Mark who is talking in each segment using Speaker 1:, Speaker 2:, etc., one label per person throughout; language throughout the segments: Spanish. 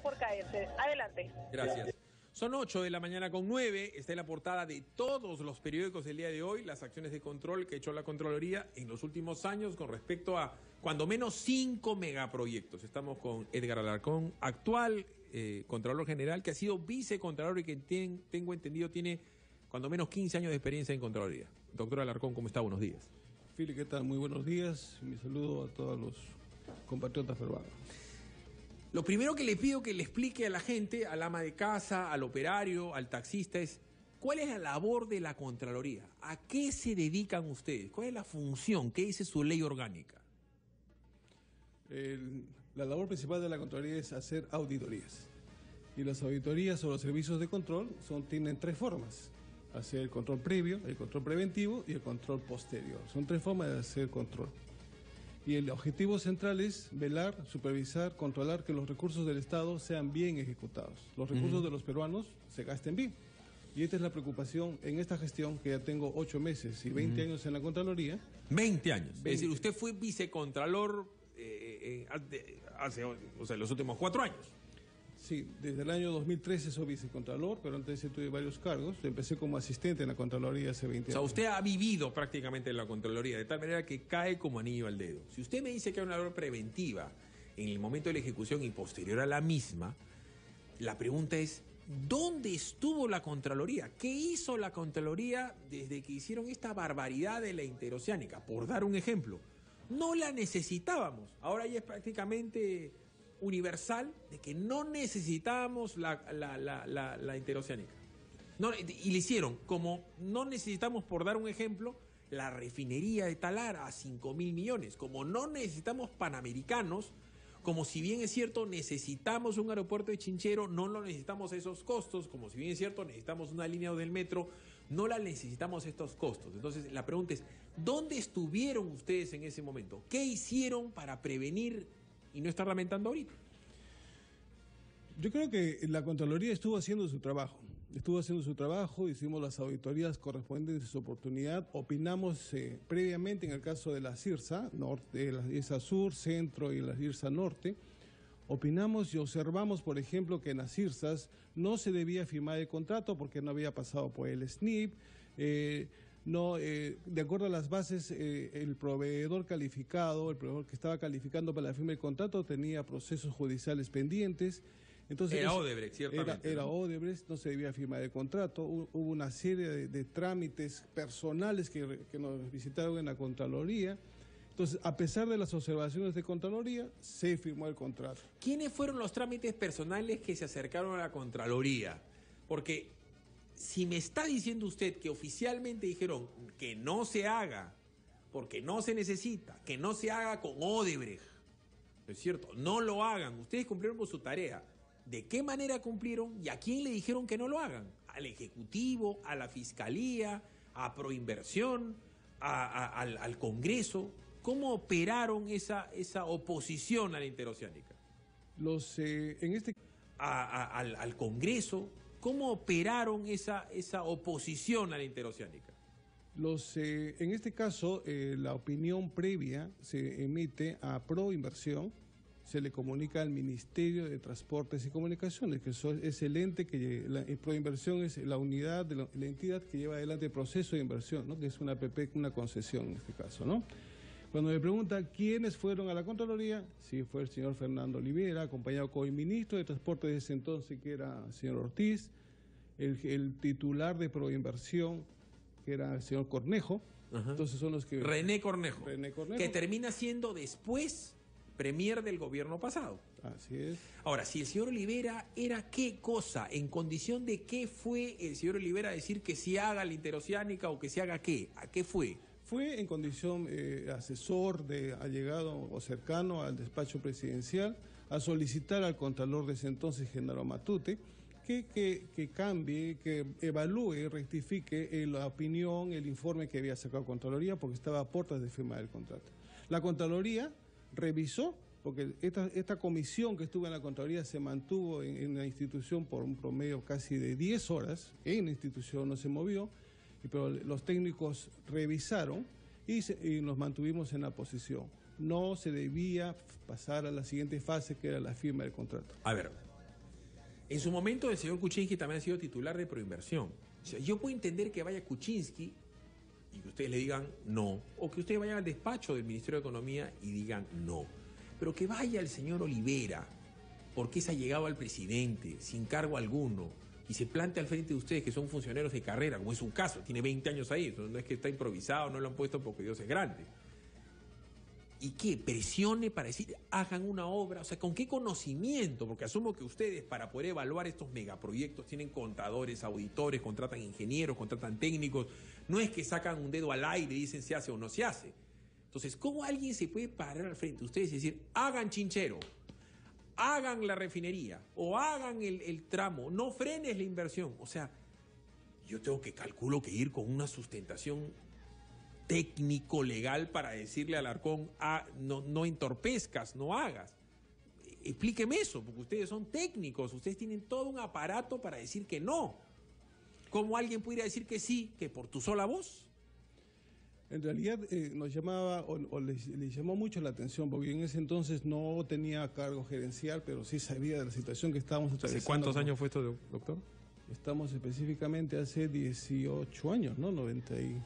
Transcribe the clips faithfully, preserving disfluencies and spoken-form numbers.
Speaker 1: por caerse. Adelante.
Speaker 2: Gracias. Son ocho de la mañana con nueve, está en la portada de todos los periódicos del día de hoy, las acciones de control que ha hecho la Contraloría en los últimos años con respecto a cuando menos cinco megaproyectos. Estamos con Edgar Alarcón, actual eh, Contralor General, que ha sido vicecontralor y que ten, tengo entendido tiene cuando menos quince años de experiencia en Contraloría. Doctor Alarcón, ¿cómo está? Buenos días.
Speaker 3: Fili, ¿qué tal? Muy buenos días. Mi saludo a todos los compatriotas peruanos.
Speaker 2: Lo primero que le pido que le explique a la gente, al ama de casa, al operario, al taxista, es ¿cuál es la labor de la Contraloría? ¿A qué se dedican ustedes? ¿Cuál es la función? ¿Qué dice su ley orgánica?
Speaker 3: El, la labor principal de la Contraloría es hacer auditorías. Y las auditorías o los servicios de control son, tienen tres formas. Hacer el control previo, el control preventivo y el control posterior. Son tres formas de hacer control. Y el objetivo central es velar, supervisar, controlar que los recursos del Estado sean bien ejecutados. Los recursos uh-huh. de los peruanos se gasten bien. Y esta es la preocupación en esta gestión, que ya tengo ocho meses y veinte uh-huh. años en la Contraloría.
Speaker 2: veinte años. veinte. Es decir, usted fue vicecontralor eh, eh, hace, o sea, los últimos cuatro años.
Speaker 3: Sí, desde el año dos mil trece soy vicecontralor, pero antes de eso tuve varios cargos. Empecé como asistente en la Contraloría hace veinte años.
Speaker 2: O sea, usted ha vivido prácticamente en la Contraloría, de tal manera que cae como anillo al dedo. Si usted me dice que hay una labor preventiva en el momento de la ejecución y posterior a la misma, la pregunta es, ¿dónde estuvo la Contraloría? ¿Qué hizo la Contraloría desde que hicieron esta barbaridad de la interoceánica? Por dar un ejemplo, no la necesitábamos. Ahora ya es prácticamente universal de que no necesitábamos la, la, la, la, la interoceánica. No, y le hicieron, como no necesitamos, por dar un ejemplo, la refinería de Talara a cinco mil millones, como no necesitamos panamericanos, como si bien es cierto necesitamos un aeropuerto de Chinchero, no lo necesitamos esos costos, como si bien es cierto necesitamos una línea del metro, no la necesitamos estos costos. Entonces la pregunta es, ¿dónde estuvieron ustedes en ese momento? ¿Qué hicieron para prevenir y no estar lamentando ahorita?
Speaker 3: Yo creo que la Contraloría estuvo haciendo su trabajo. Estuvo haciendo su trabajo, hicimos las auditorías correspondientes a su oportunidad, opinamos eh, previamente en el caso de la CIRSA, norte, la CIRSA Sur, Centro y la CIRSA Norte. Opinamos y observamos, por ejemplo, que en las CIRSAs no se debía firmar el contrato porque no había pasado por el S N I P. Eh, No, eh, de acuerdo a las bases, eh, el proveedor calificado, el proveedor que estaba calificando para la firma del contrato tenía procesos judiciales pendientes. Entonces,
Speaker 2: era Odebrecht, ciertamente.
Speaker 3: Era, era
Speaker 2: ¿no?
Speaker 3: Odebrecht, no se debía firmar el contrato. Hubo una serie de, de trámites personales que, que nos visitaron en la Contraloría. Entonces, a pesar de las observaciones de Contraloría, se firmó el contrato.
Speaker 2: ¿Quiénes fueron los trámites personales que se acercaron a la Contraloría? Porque si me está diciendo usted que oficialmente dijeron que no se haga, porque no se necesita, que no se haga con Odebrecht, ¿no es cierto? No lo hagan, ustedes cumplieron con su tarea. ¿De qué manera cumplieron y a quién le dijeron que no lo hagan? ¿Al Ejecutivo, a la Fiscalía, a Proinversión, a, a, al, al Congreso? ¿Cómo operaron esa, esa oposición a la interoceánica?
Speaker 3: Los, eh, en este...
Speaker 2: A, a, al, al Congreso, ¿cómo operaron esa, esa oposición a la interoceánica?
Speaker 3: Los, eh, en este caso, eh, la opinión previa se emite a Proinversión, se le comunica al Ministerio de Transportes y Comunicaciones, que es el ente que, la Proinversión es la unidad, de la, la entidad que lleva adelante el proceso de inversión, ¿no? Que es una P P, una concesión en este caso, ¿no? Cuando me preguntan quiénes fueron a la Contraloría, sí fue el señor Fernando Olivera, acompañado con el ministro de Transporte de ese entonces, que era el señor Ortiz, el, el titular de Proinversión, que era el señor Cornejo.
Speaker 2: Ajá.
Speaker 3: Entonces son los que...
Speaker 2: René Cornejo,
Speaker 3: René Cornejo,
Speaker 2: que termina siendo después premier del gobierno pasado.
Speaker 3: Así es.
Speaker 2: Ahora, si el señor Olivera era qué cosa, en condición de qué fue el señor Olivera a decir que se haga la interoceánica o que se haga qué, ¿a qué fue?
Speaker 3: Fue en condición eh, asesor, de allegado o cercano al despacho presidencial, a solicitar al contralor de ese entonces, Genaro Matute, que, que, que cambie, que evalúe, rectifique la opinión, el informe que había sacado Contraloría, porque estaba a puertas de firmar el contrato. La Contraloría revisó, porque esta, esta comisión que estuvo en la Contraloría se mantuvo en, en la institución por un promedio casi de diez horas, en la institución no se movió, pero los técnicos revisaron y, se, y nos mantuvimos en la posición. No se debía pasar a la siguiente fase, que era la firma del contrato.
Speaker 2: A ver, En su momento el señor Kuczynski también ha sido titular de Proinversión. O sea, yo puedo entender que vaya Kuczynski y que ustedes le digan no, o que ustedes vayan al despacho del Ministerio de Economía y digan no. Pero que vaya el señor Olivera, porque es allegado al presidente, sin cargo alguno, y se plantea al frente de ustedes que son funcionarios de carrera, como es su caso, tiene veinte años ahí, no es que está improvisado, no lo han puesto porque Dios es grande. ¿Y qué? Presione para decir, hagan una obra, o sea, ¿con qué conocimiento? Porque asumo que ustedes, para poder evaluar estos megaproyectos, tienen contadores, auditores, contratan ingenieros, contratan técnicos, no es que sacan un dedo al aire y dicen se hace o no se hace. Entonces, ¿cómo alguien se puede parar al frente de ustedes y decir, hagan Chinchero, hagan la refinería o hagan el, el tramo, no frenes la inversión? O sea, yo tengo que calculo que ir con una sustentación técnico, legal, para decirle al Arcón, ah, no, no entorpezcas, no hagas. Explíqueme eso, porque ustedes son técnicos, ustedes tienen todo un aparato para decir que no. ¿Cómo alguien pudiera decir que sí, que por tu sola voz?
Speaker 3: En realidad eh, nos llamaba, o, o les, les llamó mucho la atención, porque en ese entonces no tenía cargo gerencial, pero sí sabía de la situación que estábamos atravesando.
Speaker 2: ¿Hace cuántos años fue esto, doctor?
Speaker 3: Estamos específicamente hace dieciocho años, ¿no? noventa y...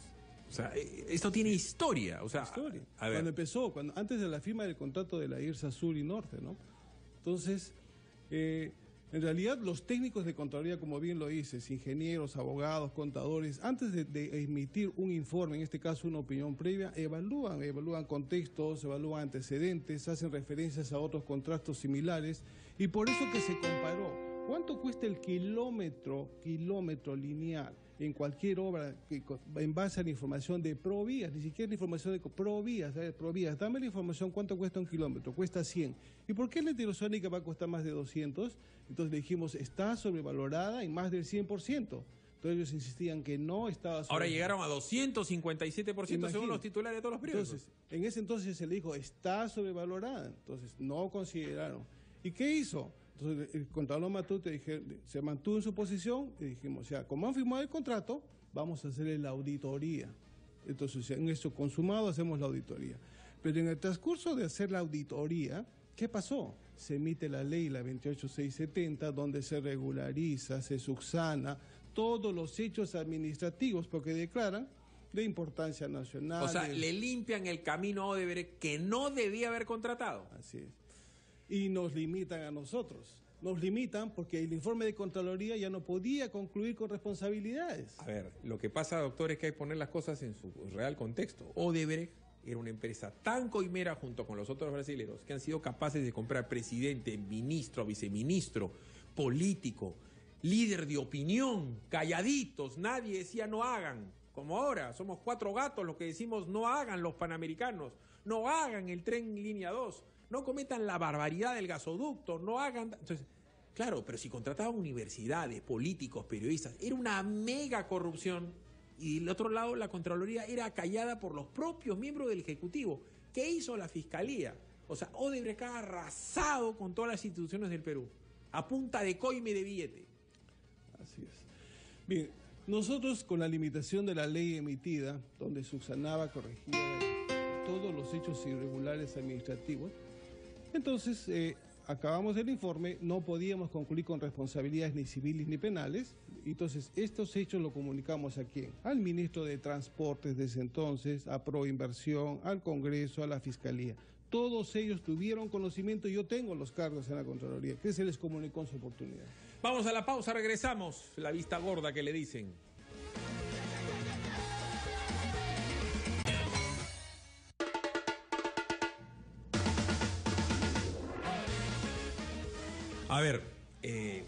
Speaker 2: O sea, esto tiene historia. O sea,
Speaker 3: historia.
Speaker 2: A ver.
Speaker 3: Cuando empezó, cuando, antes de la firma del contrato de la IRSA Sur y Norte, ¿no? Entonces, eh, en realidad los técnicos de Contraloría, como bien lo dices, ingenieros, abogados, contadores, antes de, de emitir un informe, en este caso una opinión previa, evalúan, evalúan contextos, evalúan antecedentes, hacen referencias a otros contratos similares, y por eso que se comparó cuánto cuesta el kilómetro, kilómetro lineal en cualquier obra que, en base a la información de Provías, ni siquiera la información de Provías, ¿sabes? Provías, dame la información cuánto cuesta un kilómetro, cuesta cien. ¿Y por qué la heterosónica va a costar más de doscientos? Entonces le dijimos, está sobrevalorada en más del cien por ciento. Entonces ellos insistían que no estaba sobrevalorada.
Speaker 2: Ahora llegaron a doscientos cincuenta y siete por ciento según los titulares de todos los periódicos.
Speaker 3: Entonces, en ese entonces se le dijo, está sobrevalorada. Entonces no consideraron. ¿Y qué hizo? Entonces el contador Matute dije, se mantuvo en su posición y dijimos, o sea, como han firmado el contrato, vamos a hacer la auditoría. Entonces en eso consumado hacemos la auditoría. Pero en el transcurso de hacer la auditoría, ¿qué pasó? Se emite la ley, la veintiocho mil seiscientos setenta, donde se regulariza, se subsana todos los hechos administrativos, porque declaran de importancia nacional.
Speaker 2: O sea,
Speaker 3: de...
Speaker 2: le limpian el camino a Odebrecht que no debía haber contratado.
Speaker 3: Así es. Y nos limitan a nosotros. Nos limitan porque el informe de Contraloría ya no podía concluir con responsabilidades.
Speaker 2: A ver, lo que pasa, doctor, es que hay que poner las cosas en su real contexto. Odebrecht era una empresa tan coimera junto con los otros brasileños que han sido capaces de comprar presidente, ministro, viceministro, político, líder de opinión, calladitos, nadie decía no hagan. Como ahora, somos cuatro gatos los que decimos no hagan los panamericanos, no hagan el tren línea dos. No cometan la barbaridad del gasoducto, no hagan... Entonces, claro, pero si contrataban universidades, políticos, periodistas, era una mega corrupción. Y del otro lado, la Contraloría era callada por los propios miembros del Ejecutivo. ¿Qué hizo la Fiscalía? O sea, Odebrecht ha arrasado con todas las instituciones del Perú, a punta de coime de billete.
Speaker 3: Así es. Bien, nosotros con la limitación de la ley emitida, donde subsanaba, corregía todos los hechos irregulares administrativos, entonces, eh, acabamos el informe, no podíamos concluir con responsabilidades ni civiles ni penales, entonces estos hechos lo comunicamos a quién, al ministro de Transportes de ese entonces, a Proinversión, al Congreso, a la Fiscalía. Todos ellos tuvieron conocimiento, yo tengo los cargos en la Contraloría, que se les comunicó en su oportunidad.
Speaker 2: Vamos a la pausa, regresamos, la vista gorda que le dicen. A ver, eh,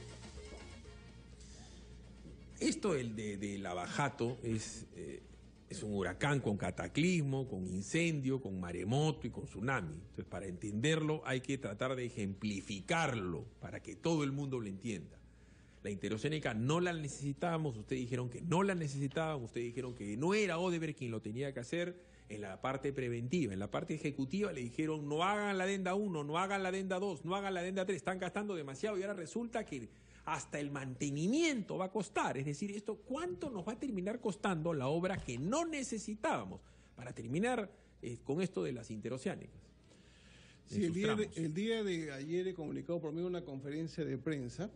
Speaker 2: esto del de, de Lavajato es, eh, es un huracán con cataclismo, con incendio, con maremoto y con tsunami. Entonces, para entenderlo hay que tratar de ejemplificarlo para que todo el mundo lo entienda. La interoceánica no la necesitábamos, ustedes dijeron que no la necesitaban, ustedes dijeron que no era Odebrecht quien lo tenía que hacer. En la parte preventiva, en la parte ejecutiva le dijeron no hagan la adenda uno, no hagan la adenda dos, no hagan la adenda tres, están gastando demasiado y ahora resulta que hasta el mantenimiento va a costar. Es decir, esto ¿cuánto nos va a terminar costando la obra que no necesitábamos para terminar eh, con esto de las interoceánicas?
Speaker 3: Sí, el día, de, el día de ayer he comunicado por medio de una conferencia de prensa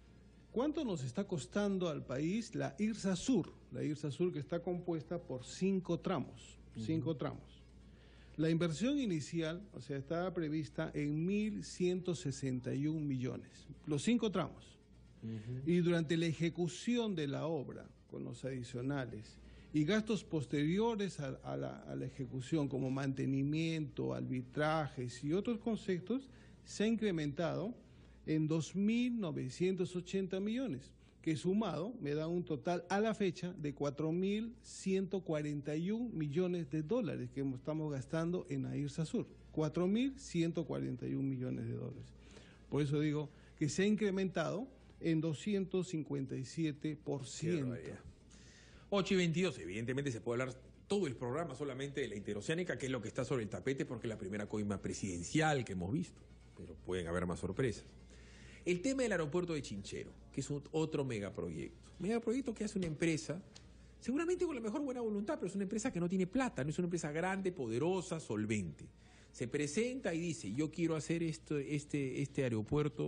Speaker 3: cuánto nos está costando al país la IRSA Sur, la IRSA Sur que está compuesta por cinco tramos, uh-huh. cinco tramos. La inversión inicial, o sea, estaba prevista en mil ciento sesenta y un millones, los cinco tramos. Uh-huh. Y durante la ejecución de la obra, con los adicionales y gastos posteriores a, a, la, a la ejecución, como mantenimiento, arbitrajes y otros conceptos, se ha incrementado en dos mil novecientos ochenta millones, que sumado me da un total a la fecha de cuatro mil ciento cuarenta y un millones de dólares que estamos gastando en la IRSA Sur. cuatro mil ciento cuarenta y un millones de dólares. Por eso digo que se ha incrementado en doscientos cincuenta y siete por ciento.
Speaker 2: ocho y veintidós, evidentemente se puede hablar todo el programa solamente de la interoceánica, que es lo que está sobre el tapete porque es la primera coima presidencial que hemos visto, pero pueden haber más sorpresas. El tema del aeropuerto de Chinchero, que es un, otro megaproyecto. Megaproyecto que hace una empresa, seguramente con la mejor buena voluntad, pero es una empresa que no tiene plata, no es una empresa grande, poderosa, solvente. Se presenta y dice, yo quiero hacer esto, este, este aeropuerto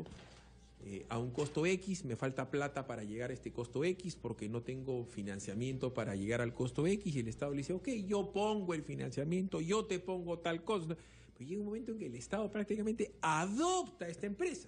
Speaker 2: eh, a un costo X, me falta plata para llegar a este costo X porque no tengo financiamiento para llegar al costo X, y el Estado le dice, ok, yo pongo el financiamiento, yo te pongo tal cosa. Pero llega un momento en que el Estado prácticamente adopta esta empresa.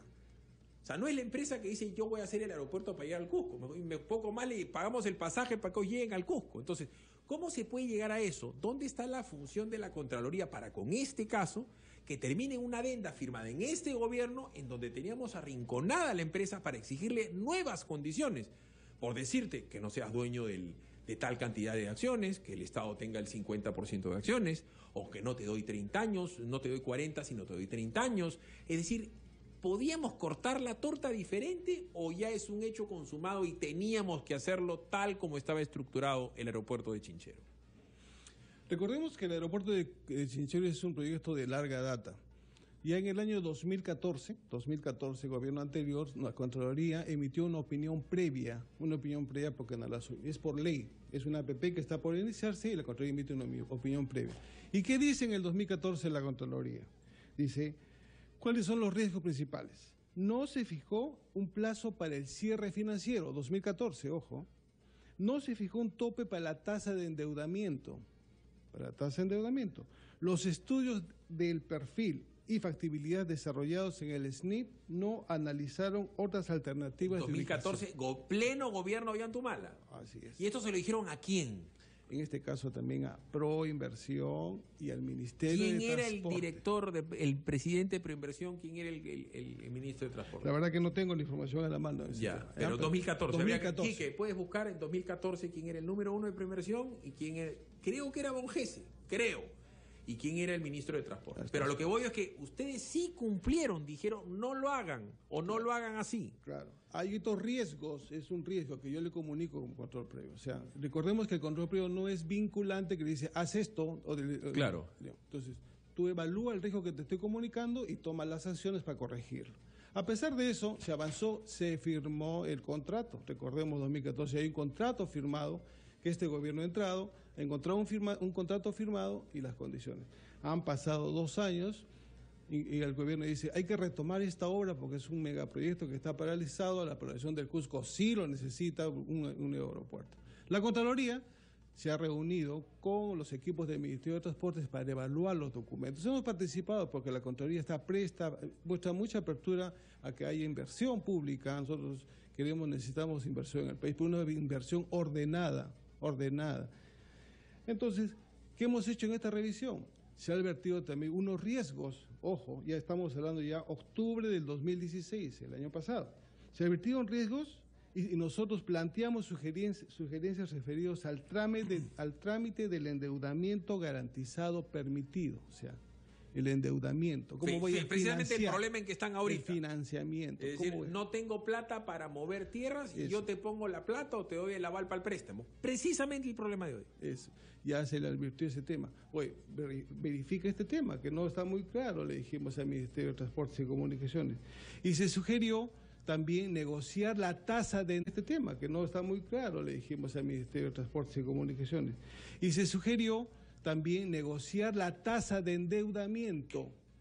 Speaker 2: O sea, no es la empresa que dice yo voy a hacer el aeropuerto para llegar al Cusco, me, me poco más le pagamos el pasaje para que lleguen al Cusco. Entonces, ¿cómo se puede llegar a eso? ¿Dónde está la función de la Contraloría para, con este caso, que termine una adenda firmada en este gobierno en donde teníamos arrinconada a la empresa para exigirle nuevas condiciones? Por decirte que no seas dueño del, de tal cantidad de acciones, que el Estado tenga el cincuenta por ciento de acciones, o que no te doy treinta años, no te doy cuarenta, sino te doy treinta años. Es decir, ¿podíamos cortar la torta diferente o ya es un hecho consumado y teníamos que hacerlo tal como estaba estructurado el aeropuerto de Chinchero?
Speaker 3: Recordemos que el aeropuerto de, de Chinchero es un proyecto de larga data. Ya en el año dos mil catorce, dos mil catorce, el gobierno anterior, la Contraloría emitió una opinión previa, una opinión previa porque no la, es por ley, es una A P P que está por iniciarse y la Contraloría emite una opinión previa. ¿Y qué dice en el dos mil catorce la Contraloría? Dice, ¿cuáles son los riesgos principales? No se fijó un plazo para el cierre financiero, dos mil catorce, ojo. No se fijó un tope para la tasa de endeudamiento, para la tasa de endeudamiento. Los estudios del perfil y factibilidad desarrollados en el S N I P no analizaron otras alternativas.
Speaker 2: dos mil catorce, go, pleno gobierno Ollantumala.
Speaker 3: Así es.
Speaker 2: ¿Y esto se lo dijeron a quién?
Speaker 3: En este caso también a Proinversión y al Ministerio de Transporte.
Speaker 2: ¿Quién era el director, de, el presidente de Proinversión? ¿Quién era el, el, el ministro de Transporte?
Speaker 3: La verdad que no tengo la información a la mano.
Speaker 2: Ya,
Speaker 3: tema.
Speaker 2: pero
Speaker 3: ¿Ya?
Speaker 2: dos mil catorce.
Speaker 3: dos mil catorce.
Speaker 2: Quique, puedes buscar en dos mil catorce quién era el número uno de Proinversión y quién era, creo que era Bongese, creo. Y quién era el ministro de Transporte. Pero a lo que voy es que ustedes sí cumplieron, dijeron no lo hagan o no lo hagan así.
Speaker 3: Claro. Hay estos riesgos, es un riesgo que yo le comunico como control previo. O sea, recordemos que el control previo no es vinculante que le dice haz esto. O de,
Speaker 2: claro.
Speaker 3: Entonces, tú evalúa el riesgo que te estoy comunicando y toma las sanciones para corregirlo. A pesar de eso, se avanzó, se firmó el contrato. Recordemos, dos mil catorce hay un contrato firmado que este gobierno ha entrado, ha encontrado un, firma, un contrato firmado y las condiciones. Han pasado dos años y, y el gobierno dice, hay que retomar esta obra porque es un megaproyecto que está paralizado, la población del Cusco sí lo necesita, un, un nuevo aeropuerto. La Contraloría se ha reunido con los equipos del Ministerio de Transportes para evaluar los documentos. Hemos participado porque la Contraloría está presta, muestra mucha apertura a que haya inversión pública. Nosotros queremos, necesitamos inversión en el país, pero una inversión ordenada, ordenada. Entonces, ¿qué hemos hecho en esta revisión? Se ha advertido también unos riesgos, ojo, ya estamos hablando ya octubre del dos mil dieciséis, el año pasado. Se advirtieron riesgos y, y nosotros planteamos sugerencias, sugerencias referidas al trámite, al trámite del endeudamiento garantizado permitido, o sea, el endeudamiento. ¿Cómo
Speaker 2: sí,
Speaker 3: voy
Speaker 2: sí,
Speaker 3: a
Speaker 2: precisamente el problema en que están ahorita.
Speaker 3: El financiamiento.
Speaker 2: Es decir, no tengo plata para mover tierras y Eso. yo te pongo la plata o te doy el aval para el préstamo. Precisamente el problema de hoy.
Speaker 3: Eso. Ya se le advirtió ese tema. Oye, verifica este tema, que no está muy claro, le dijimos al Ministerio de Transportes y Comunicaciones. Y se sugirió también negociar la tasa de este tema, que no está muy claro, le dijimos al Ministerio de Transportes y Comunicaciones. Y se sugirió también negociar la tasa de endeudamiento,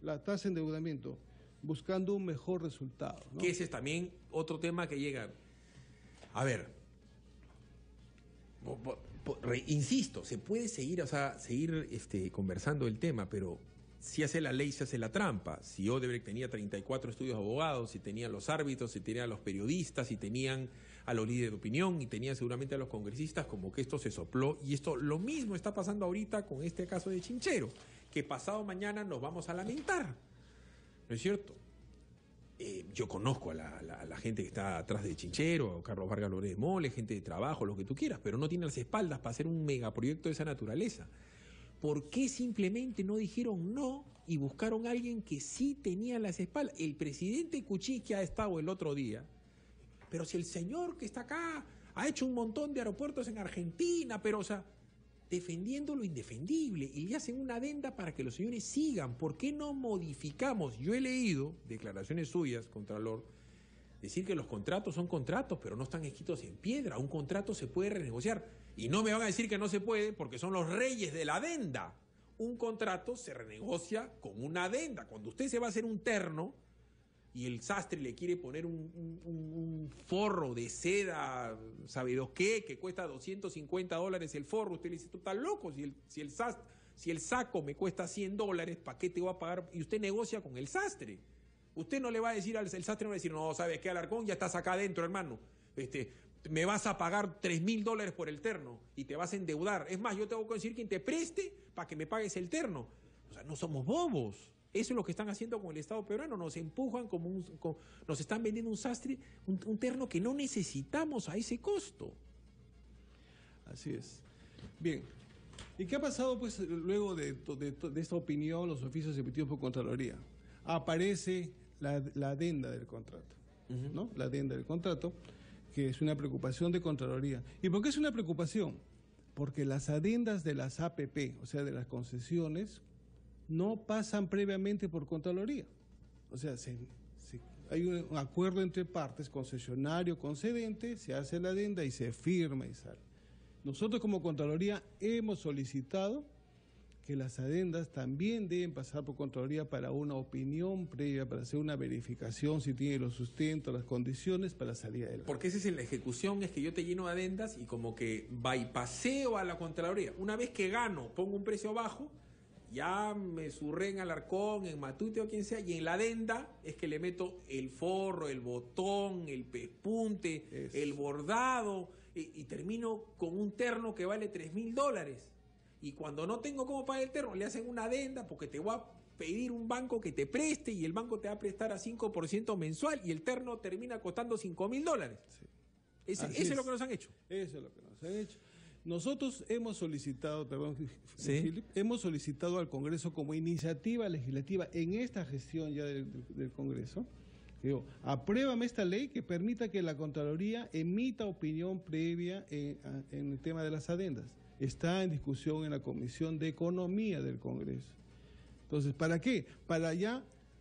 Speaker 3: la tasa de endeudamiento, buscando un mejor resultado, ¿no?
Speaker 2: Que ese es también otro tema que llega. A ver, po, po, po, re, insisto, se puede seguir, o sea, seguir este, conversando el tema, pero si hace la ley, se hace la trampa. Si Odebrecht tenía treinta y cuatro estudios de abogados, si tenían los árbitros, si tenían a los periodistas, si tenían a los líderes de opinión y tenían seguramente a los congresistas, como que esto se sopló. Y esto lo mismo está pasando ahorita con este caso de Chinchero, que pasado mañana nos vamos a lamentar. ¿No es cierto? Eh, yo conozco a la, la, a la gente que está atrás de Chinchero, a Carlos Vargas Lórez de Mole, gente de trabajo, lo que tú quieras, pero no tiene las espaldas para hacer un megaproyecto de esa naturaleza. ¿Por qué simplemente no dijeron no y buscaron a alguien que sí tenía las espaldas? El presidente Kuczynski, que ha estado el otro día, pero si el señor que está acá ha hecho un montón de aeropuertos en Argentina, pero, o sea, defendiendo lo indefendible, y le hacen una adenda para que los señores sigan. ¿Por qué no modificamos? Yo he leído declaraciones suyas, Contralor, decir que los contratos son contratos, pero no están escritos en piedra. Un contrato se puede renegociar. Y no me van a decir que no se puede, porque son los reyes de la adenda. Un contrato se renegocia con una adenda. Cuando usted se va a hacer un terno y el sastre le quiere poner un, un, un forro de seda, ¿sabe Dios qué?, que cuesta doscientos cincuenta dólares el forro, usted le dice, tú estás loco, si el, si el, sastre, si el saco me cuesta cien dólares, ¿para qué te voy a pagar? Y usted negocia con el sastre. Usted no le va a decir al el sastre, no va a decir, no, ¿sabes qué, Alarcón? Ya estás acá adentro, hermano. Este, me vas a pagar tres mil dólares por el terno y te vas a endeudar. Es más, yo tengo que decir quien te preste para que me pagues el terno. O sea, no somos bobos. Eso es lo que están haciendo con el Estado peruano. Nos empujan como un... Como, nos están vendiendo un sastre, un, un terno que no necesitamos a ese costo.
Speaker 3: Así es. Bien. ¿Y qué ha pasado, pues, luego de, de, de esta opinión, los oficios emitidos por Contraloría? Aparece la, la adenda del contrato, uh-huh. ¿no? La adenda del contrato, que es una preocupación de Contraloría. ¿Y por qué es una preocupación? Porque las adendas de las A P P, o sea, de las concesiones, no pasan previamente por Contraloría. O sea, se, se, hay un, un acuerdo entre partes, concesionario, concedente, se hace la adenda y se firma y sale. Nosotros como Contraloría hemos solicitado que las adendas también deben pasar por Contraloría para una opinión previa, para hacer una verificación si tiene los sustentos, las condiciones para salir adelante.
Speaker 2: Porque esa es la ejecución, es que yo te lleno de adendas y como que bypaseo a la Contraloría. Una vez que gano, pongo un precio bajo, ya me surré en Alarcón, en Matute o quien sea, y en la adenda es que le meto el forro, el botón, el pespunte, Eso. el bordado, y, y termino con un terno que vale tres mil dólares. Y cuando no tengo cómo pagar el terno, le hacen una adenda porque te voy a pedir un banco que te preste y el banco te va a prestar a cinco por ciento mensual y el terno termina costando cinco mil dólares. Sí. Ese, ese es. es lo que nos han hecho.
Speaker 3: Eso es lo que nos han hecho. Nosotros hemos solicitado, perdón, ¿Sí? Philip, hemos solicitado al Congreso como iniciativa legislativa en esta gestión ya del, del Congreso, que digo, apruébame esta ley que permita que la Contraloría emita opinión previa en, en el tema de las adendas. Está en discusión en la Comisión de Economía del Congreso. Entonces, ¿para qué? Para ya,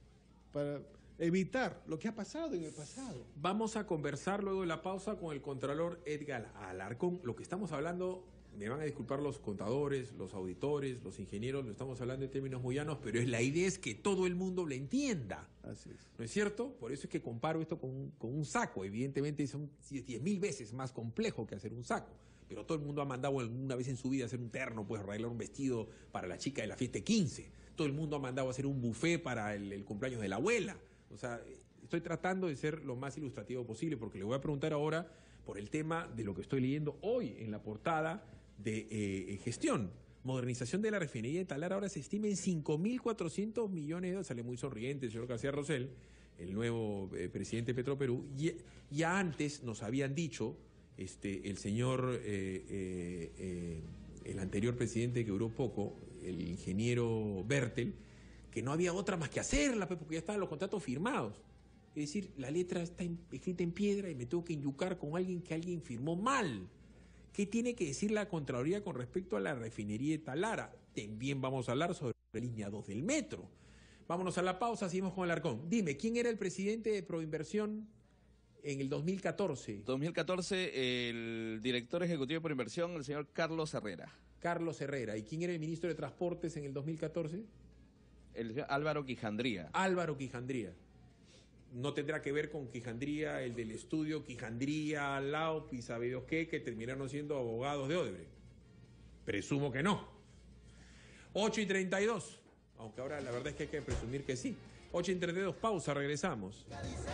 Speaker 3: para evitar lo que ha pasado en el pasado.
Speaker 2: Vamos a conversar luego de la pausa con el Contralor Edgar Alarcón. Lo que estamos hablando, me van a disculpar los contadores, los auditores, los ingenieros, lo estamos hablando en términos muy llanos, pero es la idea es que todo el mundo lo entienda.
Speaker 3: Así es.
Speaker 2: ¿No es cierto? Por eso es que comparo esto con un, con un saco. Evidentemente son diez mil veces más complejo que hacer un saco. Pero todo el mundo ha mandado alguna vez en su vida a hacer un terno, pues arreglar un vestido para la chica de la fiesta de quince. Todo el mundo ha mandado a hacer un buffet para el, el cumpleaños de la abuela. O sea, estoy tratando de ser lo más ilustrativo posible porque le voy a preguntar ahora por el tema de lo que estoy leyendo hoy en la portada de eh, gestión. Modernización de la refinería de Talara ahora se estima en cinco mil cuatrocientos millones de dólares. Sale muy sonriente el señor García Rosell, el nuevo eh, presidente de Petroperú. Y, ya antes nos habían dicho... Este, el señor, eh, eh, eh, el anterior presidente que duró poco, el ingeniero Bertel, que no había otra más que hacerla, pues, porque ya estaban los contratos firmados. Es decir, la letra está en, escrita en piedra y me tengo que enyucar con alguien que alguien firmó mal. ¿Qué tiene que decir la Contraloría con respecto a la refinería de Talara? También vamos a hablar sobre la línea dos del metro. Vámonos a la pausa, seguimos con Alarcón. Dime, ¿quién era el presidente de Proinversión en el dos mil catorce?
Speaker 1: dos mil catorce, el director ejecutivo de Proinversión, el señor Carlos Herrera.
Speaker 2: Carlos Herrera. ¿Y quién era el ministro de Transportes en el dos mil catorce?
Speaker 1: El señor Álvaro Quijandría.
Speaker 2: Álvaro Quijandría. No tendrá que ver con Quijandría, el del estudio Quijandría, Laup y sabe Dios qué, que terminaron siendo abogados de Odebrecht. Presumo que no. ocho y treinta y dos. Aunque ahora la verdad es que hay que presumir que sí. ocho y treinta y dos, pausa, regresamos.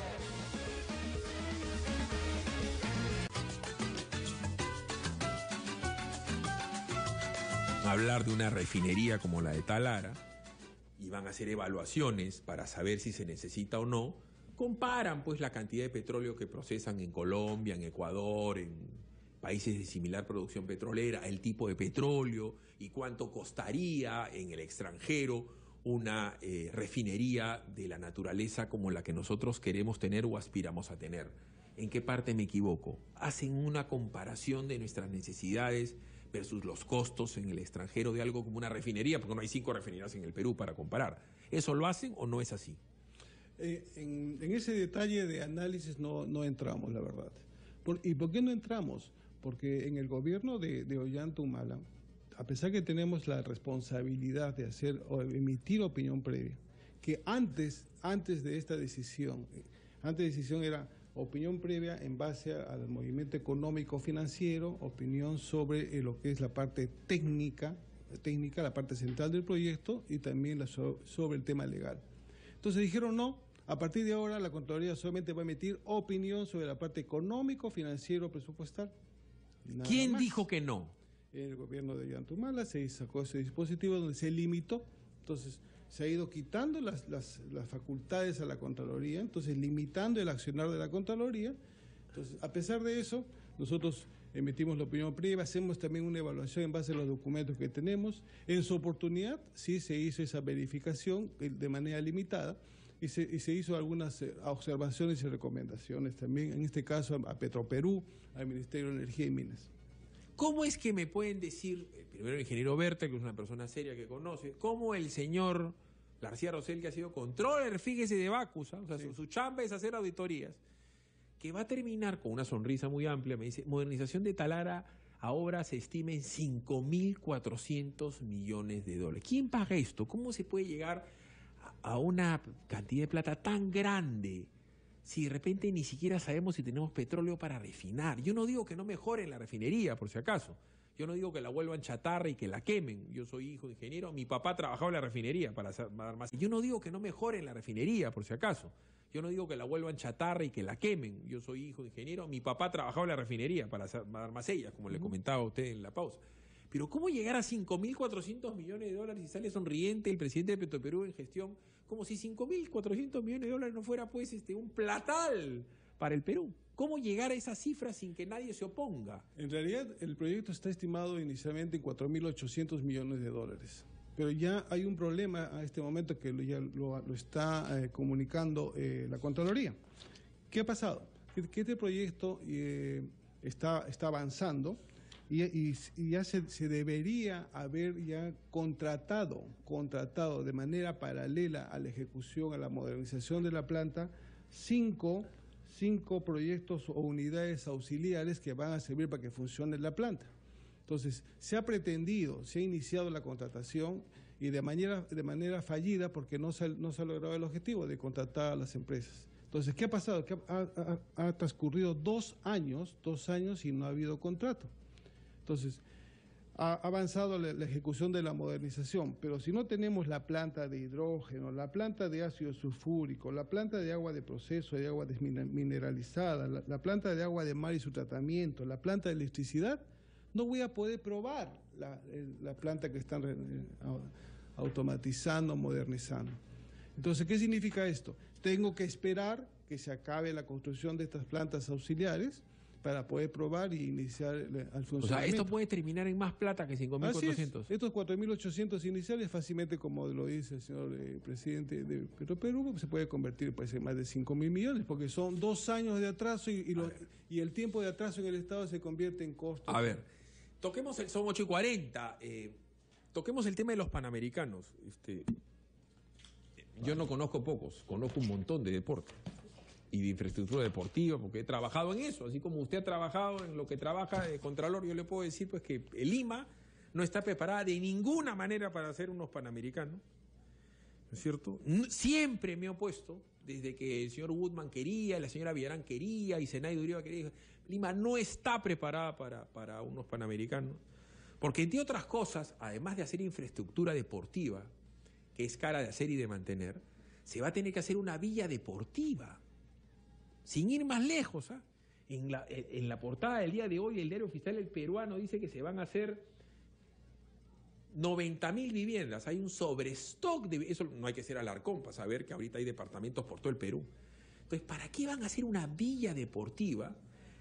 Speaker 2: Hablar de una refinería como la de Talara, y van a hacer evaluaciones para saber si se necesita o no, comparan pues la cantidad de petróleo que procesan en Colombia, en Ecuador, en países de similar producción petrolera, el tipo de petróleo y cuánto costaría en el extranjero una eh, refinería de la naturaleza como la que nosotros queremos tener o aspiramos a tener. ¿En qué parte me equivoco? Hacen una comparación de nuestras necesidades versus los costos en el extranjero de algo como una refinería, porque no hay cinco refinerías en el Perú para comparar. ¿Eso lo hacen o no es así?
Speaker 3: Eh, en, en ese detalle de análisis no, no entramos, la verdad. Por, ¿Y por qué no entramos? Porque en el gobierno de, de Ollanta Humala, a pesar que tenemos la responsabilidad de hacer o emitir opinión previa, que antes, antes de esta decisión, antes de decisión era opinión previa en base al movimiento económico financiero, opinión sobre eh, lo que es la parte técnica, técnica, la parte central del proyecto y también la so, sobre el tema legal. Entonces dijeron no, a partir de ahora la Contraloría solamente va a emitir opinión sobre la parte económico, financiero, presupuestal.
Speaker 2: ¿Quién dijo que no?
Speaker 3: El gobierno de Ollanta Humala se sacó ese dispositivo donde se limitó, entonces se ha ido quitando las, las, las facultades a la Contraloría, entonces limitando el accionar de la Contraloría. Entonces, a pesar de eso, nosotros emitimos la opinión previa, hacemos también una evaluación en base a los documentos que tenemos. En su oportunidad, sí se hizo esa verificación de manera limitada y se, y se hizo algunas observaciones y recomendaciones también, en este caso a Petroperú, al Ministerio de Energía y Minas.
Speaker 2: ¿Cómo es que me pueden decir, primero el ingeniero Berta, que es una persona seria que conoce, cómo el señor García Rosell, que ha sido controller, fíjese, de Bacus, ¿eh? O sea, sí. su, su chamba es hacer auditorías, que va a terminar con una sonrisa muy amplia, me dice, modernización de Talara a obra se estima en cinco mil cuatrocientos millones de dólares. ¿Quién paga esto? ¿Cómo se puede llegar a, a una cantidad de plata tan grande si de repente ni siquiera sabemos si tenemos petróleo para refinar? Yo no digo que no mejoren la refinería, por si acaso. Yo no digo que la vuelvan chatarra y que la quemen. Yo soy hijo de ingeniero, mi papá trabajaba en la refinería para hacer más. Yo no digo que no mejoren la refinería, por si acaso. Yo no digo que la vuelvan chatarra y que la quemen. Yo soy hijo de ingeniero, mi papá trabajaba en la refinería para hacer más ellas, como uh-huh. le comentaba a usted en la pausa. Pero ¿cómo llegar a cinco mil cuatrocientos millones de dólares y sale sonriente el presidente de Petroperú en gestión? Como si cinco mil cuatrocientos millones de dólares no fuera pues este un platal para el Perú. ¿Cómo llegar a esa cifra sin que nadie se oponga?
Speaker 3: En realidad el proyecto está estimado inicialmente en cuatro mil ochocientos millones de dólares. Pero ya hay un problema a este momento que lo, ya lo, lo está eh, comunicando eh, la Contraloría. ¿Qué ha pasado? Que, que este proyecto eh, está, está avanzando. Y, y, y ya se, se debería haber ya contratado, contratado de manera paralela a la ejecución, a la modernización de la planta, cinco, cinco proyectos o unidades auxiliares que van a servir para que funcione la planta. Entonces, se ha pretendido, se ha iniciado la contratación y de manera, de manera fallida porque no se, no se ha logrado el objetivo de contratar a las empresas. Entonces, ¿qué ha pasado? Que ha, ha, ha transcurrido dos años, dos años y no ha habido contrato. Entonces, ha avanzado la, la ejecución de la modernización, pero si no tenemos la planta de hidrógeno, la planta de ácido sulfúrico, la planta de agua de proceso, de agua desmineralizada, la, la planta de agua de mar y su tratamiento, la planta de electricidad, no voy a poder probar la, la planta que están automatizando, modernizando. Entonces, ¿qué significa esto? Tengo que esperar que se acabe la construcción de estas plantas auxiliares para poder probar y iniciar el funcionamiento.
Speaker 2: O sea, esto puede terminar en más plata que cinco mil cuatrocientos.
Speaker 3: Estos cuatro mil ochocientos iniciales fácilmente, como lo dice el señor eh, presidente de Petroperú, se puede convertir pues, en más de cinco mil millones, porque son dos años de atraso y, y, lo, y el tiempo de atraso en el Estado se convierte en costo.
Speaker 2: A ver, toquemos el, son ocho y cuarenta, eh, toquemos el tema de los Panamericanos. Este, yo no conozco pocos, conozco un montón de deportes y de infraestructura deportiva, porque he trabajado en eso, así como usted ha trabajado en lo que trabaja de Contralor. Yo le puedo decir pues que el Lima no está preparada de ninguna manera para hacer unos Panamericanos, ¿no es cierto? Siempre me he opuesto, desde que el señor Woodman quería, la señora Villarán quería y Zenaida Uribe quería. Lima no está preparada para, para unos panamericanos, porque entre otras cosas, además de hacer infraestructura deportiva, que es cara de hacer y de mantener, se va a tener que hacer una villa deportiva, sin ir más lejos. ¿eh? En, la, en la portada del día de hoy, el diario oficial El Peruano dice que se van a hacer noventa mil viviendas. Hay un sobrestock de... Eso no hay que ser Alarcón para saber que ahorita hay departamentos por todo el Perú. Entonces, ¿para qué van a hacer una villa deportiva?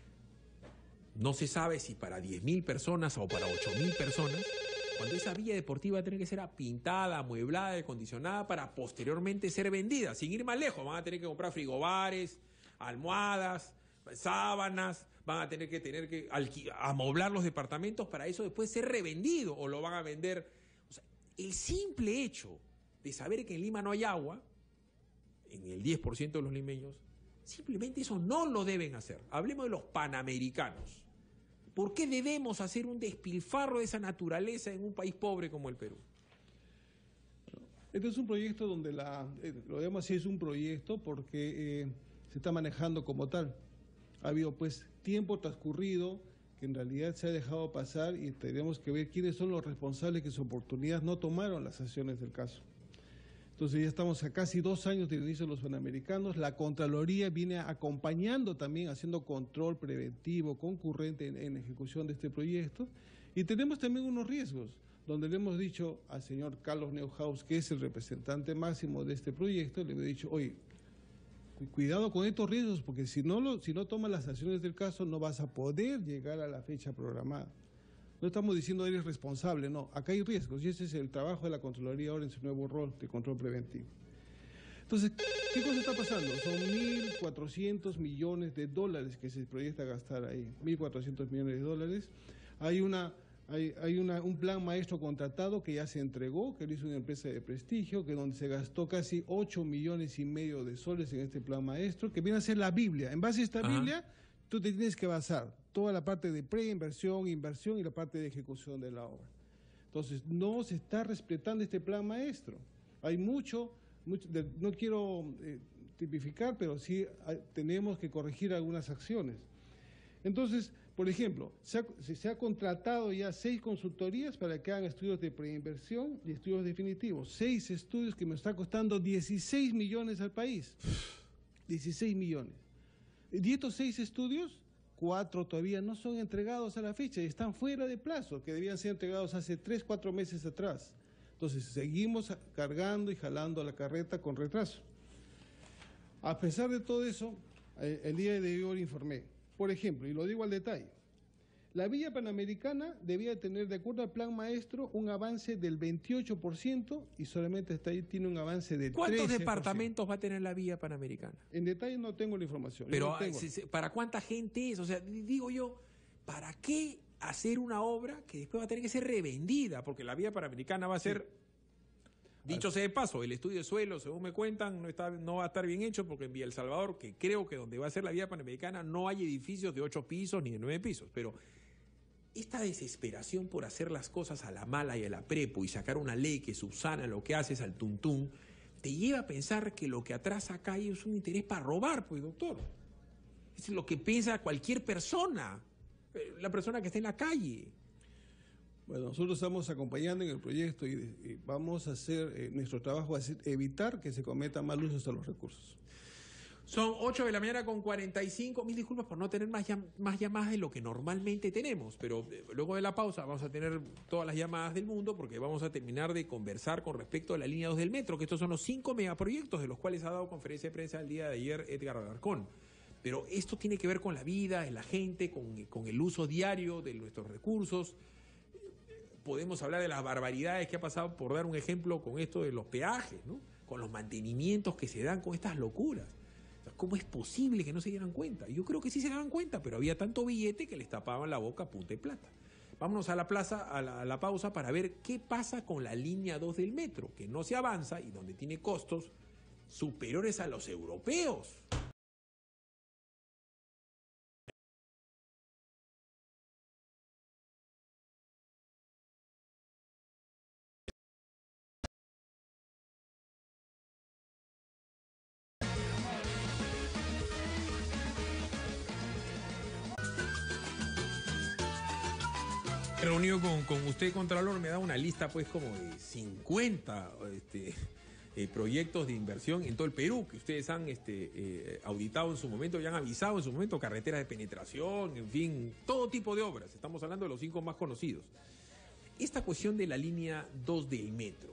Speaker 2: No se sabe si para diez mil personas o para ocho mil personas, cuando esa villa deportiva va a tener que ser pintada, amueblada, acondicionada para posteriormente ser vendida. Sin ir más lejos, van a tener que comprar frigobares, almohadas, sábanas, van a tener que tener que amoblar los departamentos para eso después ser revendido o lo van a vender. O sea, el simple hecho de saber que en Lima no hay agua, en el diez por ciento de los limeños, simplemente eso no lo deben hacer. Hablemos de los panamericanos. ¿Por qué debemos hacer un despilfarro de esa naturaleza en un país pobre como el Perú?
Speaker 3: Este es un proyecto donde la, eh, lo digamos así, es un proyecto porque eh, se está manejando como tal. Ha habido pues tiempo transcurrido que en realidad se ha dejado pasar y tenemos que ver quiénes son los responsables que su oportunidad no tomaron las acciones del caso. Entonces ya estamos a casi dos años del inicio de los Panamericanos. La Contraloría viene acompañando también, haciendo control preventivo, concurrente en, en ejecución de este proyecto. Y tenemos también unos riesgos, donde le hemos dicho al señor Carlos Neuhaus, que es el representante máximo de este proyecto, le hemos dicho, oye, cuidado con estos riesgos, porque si no, lo, si no tomas las acciones del caso, no vas a poder llegar a la fecha programada. No estamos diciendo eres responsable, no. Acá hay riesgos y ese es el trabajo de la Contraloría ahora en su nuevo rol de control preventivo. Entonces, ¿qué cosa está pasando? Son mil cuatrocientos millones de dólares que se proyecta gastar ahí. mil cuatrocientos millones de dólares. Hay, una, hay, hay una, un plan maestro contratado que ya se entregó, que lo hizo una empresa de prestigio, que donde se gastó casi ocho millones y medio de soles en este plan maestro, que viene a ser la Biblia. En base a esta Ajá. Biblia, tú te tienes que basar toda la parte de preinversión, inversión y la parte de ejecución de la obra. Entonces, no se está respetando este plan maestro. Hay mucho, mucho de, no quiero eh, tipificar, pero sí hay, tenemos que corregir algunas acciones. Entonces, por ejemplo, se ha, se ha contratado ya seis consultorías para que hagan estudios de preinversión y estudios definitivos. Seis estudios que me está costando dieciséis millones al país. dieciséis millones. Y estos seis estudios, cuatro todavía no son entregados a la fecha y están fuera de plazo, que debían ser entregados hace tres, cuatro meses atrás. Entonces, seguimos cargando y jalando la carreta con retraso. A pesar de todo eso, el día de hoy informé, por ejemplo, y lo digo al detalle, la Villa Panamericana debía tener, de acuerdo al plan maestro, un avance del veintiocho por ciento y solamente hasta ahí tiene un avance de trece por ciento.
Speaker 2: ¿Cuántos departamentos va a tener la Villa Panamericana?
Speaker 3: En detalle no tengo la información.
Speaker 2: Pero,
Speaker 3: no tengo.
Speaker 2: ¿para cuánta gente es? O sea, digo yo, ¿para qué hacer una obra que después va a tener que ser revendida? Porque la Villa Panamericana va a ser... Sí. Dicho sea de paso, el estudio de suelo, según me cuentan, no, está, no va a estar bien hecho porque en Villa El Salvador, que creo que donde va a ser la Vía Panamericana, no hay edificios de ocho pisos ni de nueve pisos. Pero esta desesperación por hacer las cosas a la mala y a la prepo y sacar una ley que subsana lo que haces al tuntún, te lleva a pensar que lo que atrás acá es un interés para robar, pues, doctor. Es lo que piensa cualquier persona, la persona que está en la calle.
Speaker 3: Bueno, nosotros estamos acompañando en el proyecto y, y vamos a hacer, eh, nuestro trabajo es evitar que se cometan mal usos de los recursos.
Speaker 2: Son ocho de la mañana con cuarenta y cinco. Mil disculpas por no tener más, llam más llamadas de lo que normalmente tenemos, pero eh, luego de la pausa vamos a tener todas las llamadas del mundo porque vamos a terminar de conversar con respecto a la línea dos del metro, que estos son los cinco megaproyectos de los cuales ha dado conferencia de prensa el día de ayer Edgar Alarcón. Pero esto tiene que ver con la vida de la gente, con, con el uso diario de nuestros recursos. Podemos hablar de las barbaridades que ha pasado, por dar un ejemplo, con esto de los peajes, ¿no? Con los mantenimientos que se dan con estas locuras. O sea, ¿cómo es posible que no se dieran cuenta? Yo creo que sí se daban cuenta, pero había tanto billete que les tapaban la boca a punta de plata. Vámonos a la plaza, a la, a la pausa, para ver qué pasa con la línea dos del metro, que no se avanza y donde tiene costos superiores a los europeos. Reunido con, con usted, Contralor, me da una lista pues como de cincuenta este, eh, proyectos de inversión en todo el Perú que ustedes han este, eh, auditado en su momento y han avisado en su momento, carreteras de penetración, en fin, todo tipo de obras. Estamos hablando de los cinco más conocidos. Esta cuestión de la línea dos del metro,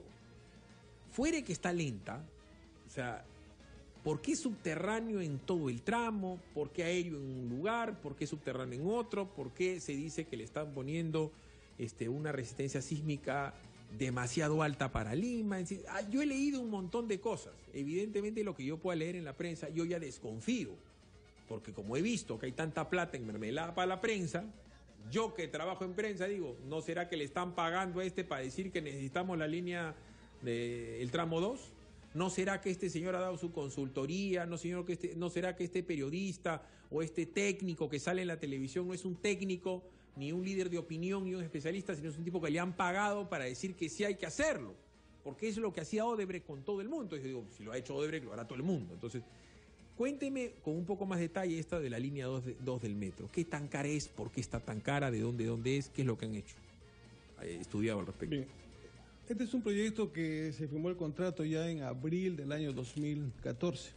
Speaker 2: fuera que está lenta, o sea, ¿por qué subterráneo en todo el tramo? ¿Por qué aéreo en un lugar? ¿Por qué subterráneo en otro? ¿Por qué se dice que le están poniendo este, una resistencia sísmica demasiado alta para Lima? Es decir, ah, yo he leído un montón de cosas. Evidentemente lo que yo pueda leer en la prensa, yo ya desconfío. Porque como he visto que hay tanta plata en mermelada para la prensa, yo que trabajo en prensa digo, ¿no será que le están pagando a este para decir que necesitamos la línea del tramo dos? ¿No será que este señor ha dado su consultoría? ¿No, señor, que este, ¿No será que este periodista o este técnico que sale en la televisión no es un técnico, ni un líder de opinión, ni un especialista, sino es un tipo que le han pagado para decir que sí hay que hacerlo? Porque eso es lo que hacía Odebrecht con todo el mundo. Y yo digo, si lo ha hecho Odebrecht, lo hará todo el mundo. Entonces, cuénteme con un poco más detalle esta de la línea dos, de, dos del metro. ¿Qué tan cara es? ¿Por qué está tan cara? ¿De dónde, dónde es? ¿Qué es lo que han hecho? He estudiado al respecto.
Speaker 3: Bien. Este es un proyecto que se firmó el contrato ya en abril del año dos mil catorce,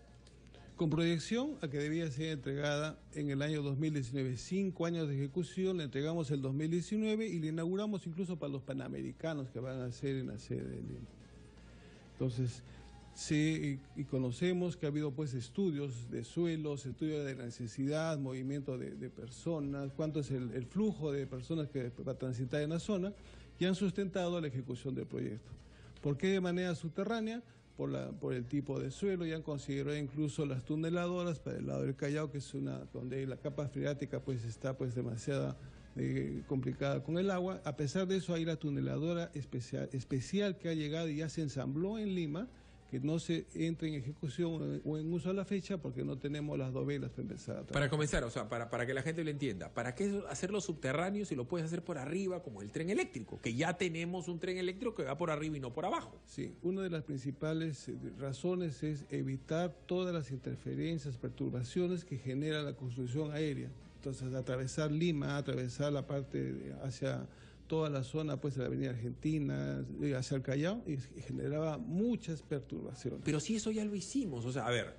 Speaker 3: con proyección a que debía ser entregada en el año dos mil diecinueve. Cinco años de ejecución, la entregamos el dos mil diecinueve y la inauguramos incluso para los panamericanos que van a ser en la sede de Lima. Entonces, sí, y, y conocemos que ha habido pues estudios de suelos, estudios de necesidad, movimiento de, de personas, cuánto es el, el flujo de personas que va a transitar en la zona, y han sustentado la ejecución del proyecto. ¿Por qué de manera subterránea? Por, la, por el tipo de suelo, y han considerado incluso las tuneladoras para el lado del Callao, que es una donde la capa freática pues está pues demasiado eh, complicada con el agua. A pesar de eso hay la tuneladora especial, especial que ha llegado y ya se ensambló en Lima, que no se entre en ejecución o en uso a la fecha porque no tenemos las dovelas para empezar a trabajar.
Speaker 2: Para comenzar, o sea, para, para que la gente lo entienda, ¿para qué hacerlo subterráneo si lo puedes hacer por arriba como el tren eléctrico? Que ya tenemos un tren eléctrico que va por arriba y no por abajo.
Speaker 3: Sí, una de las principales razones es evitar todas las interferencias, perturbaciones que genera la construcción aérea. Entonces, atravesar Lima, atravesar la parte de, hacia toda la zona pues de la avenida Argentina, hacia el Callao, y generaba muchas perturbaciones.
Speaker 2: Pero si eso ya lo hicimos, o sea, a ver,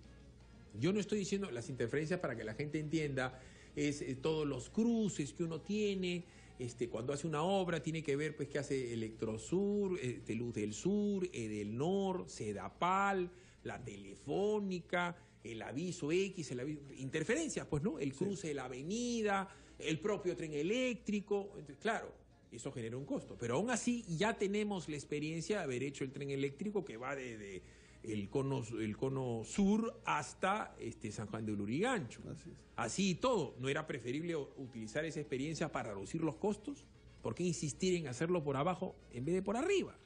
Speaker 2: yo no estoy diciendo las interferencias para que la gente entienda, es eh, todos los cruces que uno tiene, este, cuando hace una obra tiene que ver pues que hace Electrosur, este, Luz del Sur, Edelnor, Sedapal, la Telefónica, el aviso X, el aviso, interferencias, pues, ¿no? El cruce sí. de la avenida, el propio tren eléctrico, entonces, claro, eso genera un costo. Pero aún así ya tenemos la experiencia de haber hecho el tren eléctrico que va desde el cono, el cono sur hasta este, San Juan de Lurigancho.
Speaker 3: Así es.
Speaker 2: Así y todo, ¿no era preferible utilizar esa experiencia para reducir los costos? ¿Por qué insistir en hacerlo por abajo en vez de por arriba?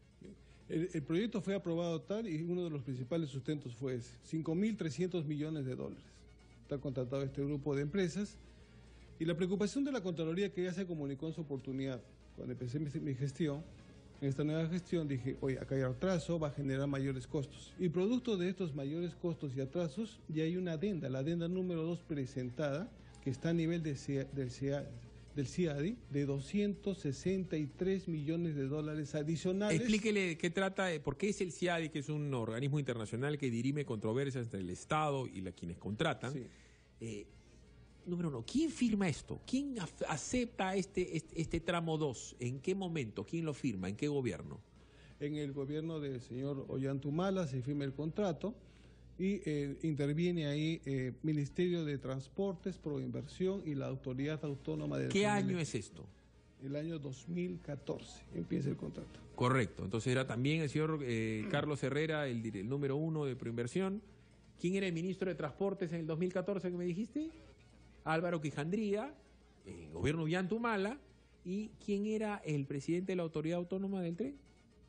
Speaker 3: El, el proyecto fue aprobado tal y uno de los principales sustentos fue ese, cinco mil trescientos millones de dólares. Está contratado este grupo de empresas. Y la preocupación de la Contraloría, que ya se comunicó en su oportunidad, cuando empecé mi, mi gestión, en esta nueva gestión dije, oye, acá hay atraso, va a generar mayores costos. Y producto de estos mayores costos y atrasos, ya hay una adenda, la adenda número dos presentada, que está a nivel de, del, del C I A D I, de doscientos sesenta y tres millones de dólares adicionales.
Speaker 2: Explíquele qué trata, por qué es el C I A D I, que es un organismo internacional que dirime controversias entre el Estado y la, quienes contratan.
Speaker 3: Sí.
Speaker 2: Eh, Número uno, ¿quién firma esto? ¿Quién acepta este, este, este tramo dos? ¿En qué momento? ¿Quién lo firma? ¿En qué gobierno?
Speaker 3: En el gobierno del señor Ollantumala se firma el contrato y eh, interviene ahí eh, Ministerio de Transportes, Proinversión y la Autoridad Autónoma del...
Speaker 2: ¿Qué año es esto?
Speaker 3: El año dos mil catorce empieza el contrato.
Speaker 2: Correcto, entonces era también el señor eh, Carlos Herrera, el, el número uno de Proinversión. ¿Quién era el ministro de Transportes en el dos mil catorce que me dijiste? Álvaro Quijandría, el gobierno Ollantumala. ¿Y quién era el presidente de la Autoridad Autónoma del Tren?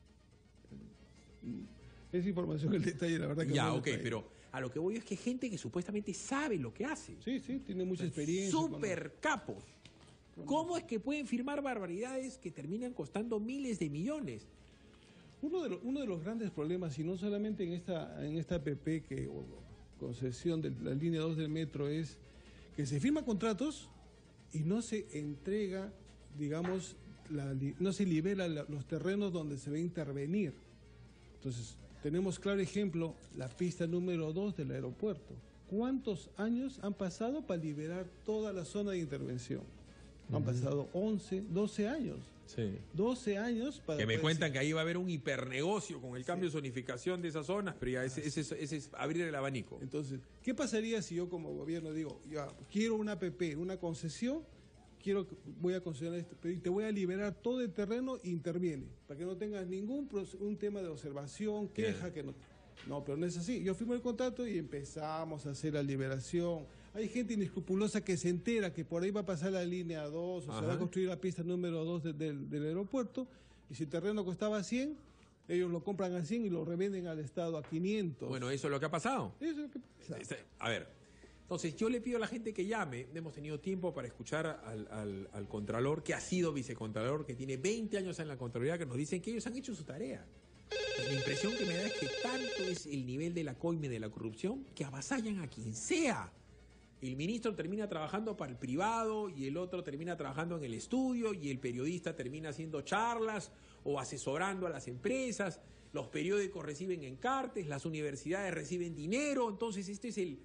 Speaker 3: Esa información, el detalle, la verdad que
Speaker 2: ya,
Speaker 3: no
Speaker 2: ok, pero a lo que voy es que gente que supuestamente sabe lo que hace.
Speaker 3: Sí, sí, tiene mucha experiencia.
Speaker 2: Súper capos. ¿Cómo es que pueden firmar barbaridades que terminan costando miles de millones?
Speaker 3: Uno de, los, uno de los grandes problemas, y no solamente en esta, en esta A P P, que, o concesión de la línea dos del metro, es que se firman contratos y no se entrega digamos, la, no se libera la, los terrenos donde se va a intervenir. Entonces, tenemos claro ejemplo, la pista número dos del aeropuerto. ¿Cuántos años han pasado para liberar toda la zona de intervención? Han uh-huh. pasado once, doce años.
Speaker 2: Sí.
Speaker 3: doce años para...
Speaker 2: Que me cuentan decir... que ahí va a haber un hipernegocio con el cambio sí. de zonificación de esas zonas, pero ya ese, ese, ese, ese es abrir el abanico.
Speaker 3: Entonces, ¿qué pasaría si yo como gobierno digo, ya, quiero una A P P, una concesión, quiero, voy a concesionar esto, pero te voy a liberar todo el terreno e interviene, para que no tengas ningún un tema de observación, queja, yeah. que no... No, pero no es así. Yo firmo el contrato y empezamos a hacer la liberación. Hay gente inescrupulosa que se entera que por ahí va a pasar la línea dos, o Ajá. se va a construir la pista número dos de, de, del aeropuerto, y si el terreno costaba cien, ellos lo compran a cien y lo revenden al Estado a quinientos.
Speaker 2: Bueno, eso es lo que ha pasado.
Speaker 3: Eso es lo que ha pasado.
Speaker 2: A ver, entonces yo le pido a la gente que llame. Hemos tenido tiempo para escuchar al, al, al Contralor, que ha sido vicecontralor, que tiene veinte años en la Contraloría, que nos dicen que ellos han hecho su tarea. La impresión que me da es que tanto es el nivel de la coime de la corrupción que avasallan a quien sea. El ministro termina trabajando para el privado y el otro termina trabajando en el estudio y el periodista termina haciendo charlas o asesorando a las empresas. Los periódicos reciben encartes, las universidades reciben dinero. Entonces este es el...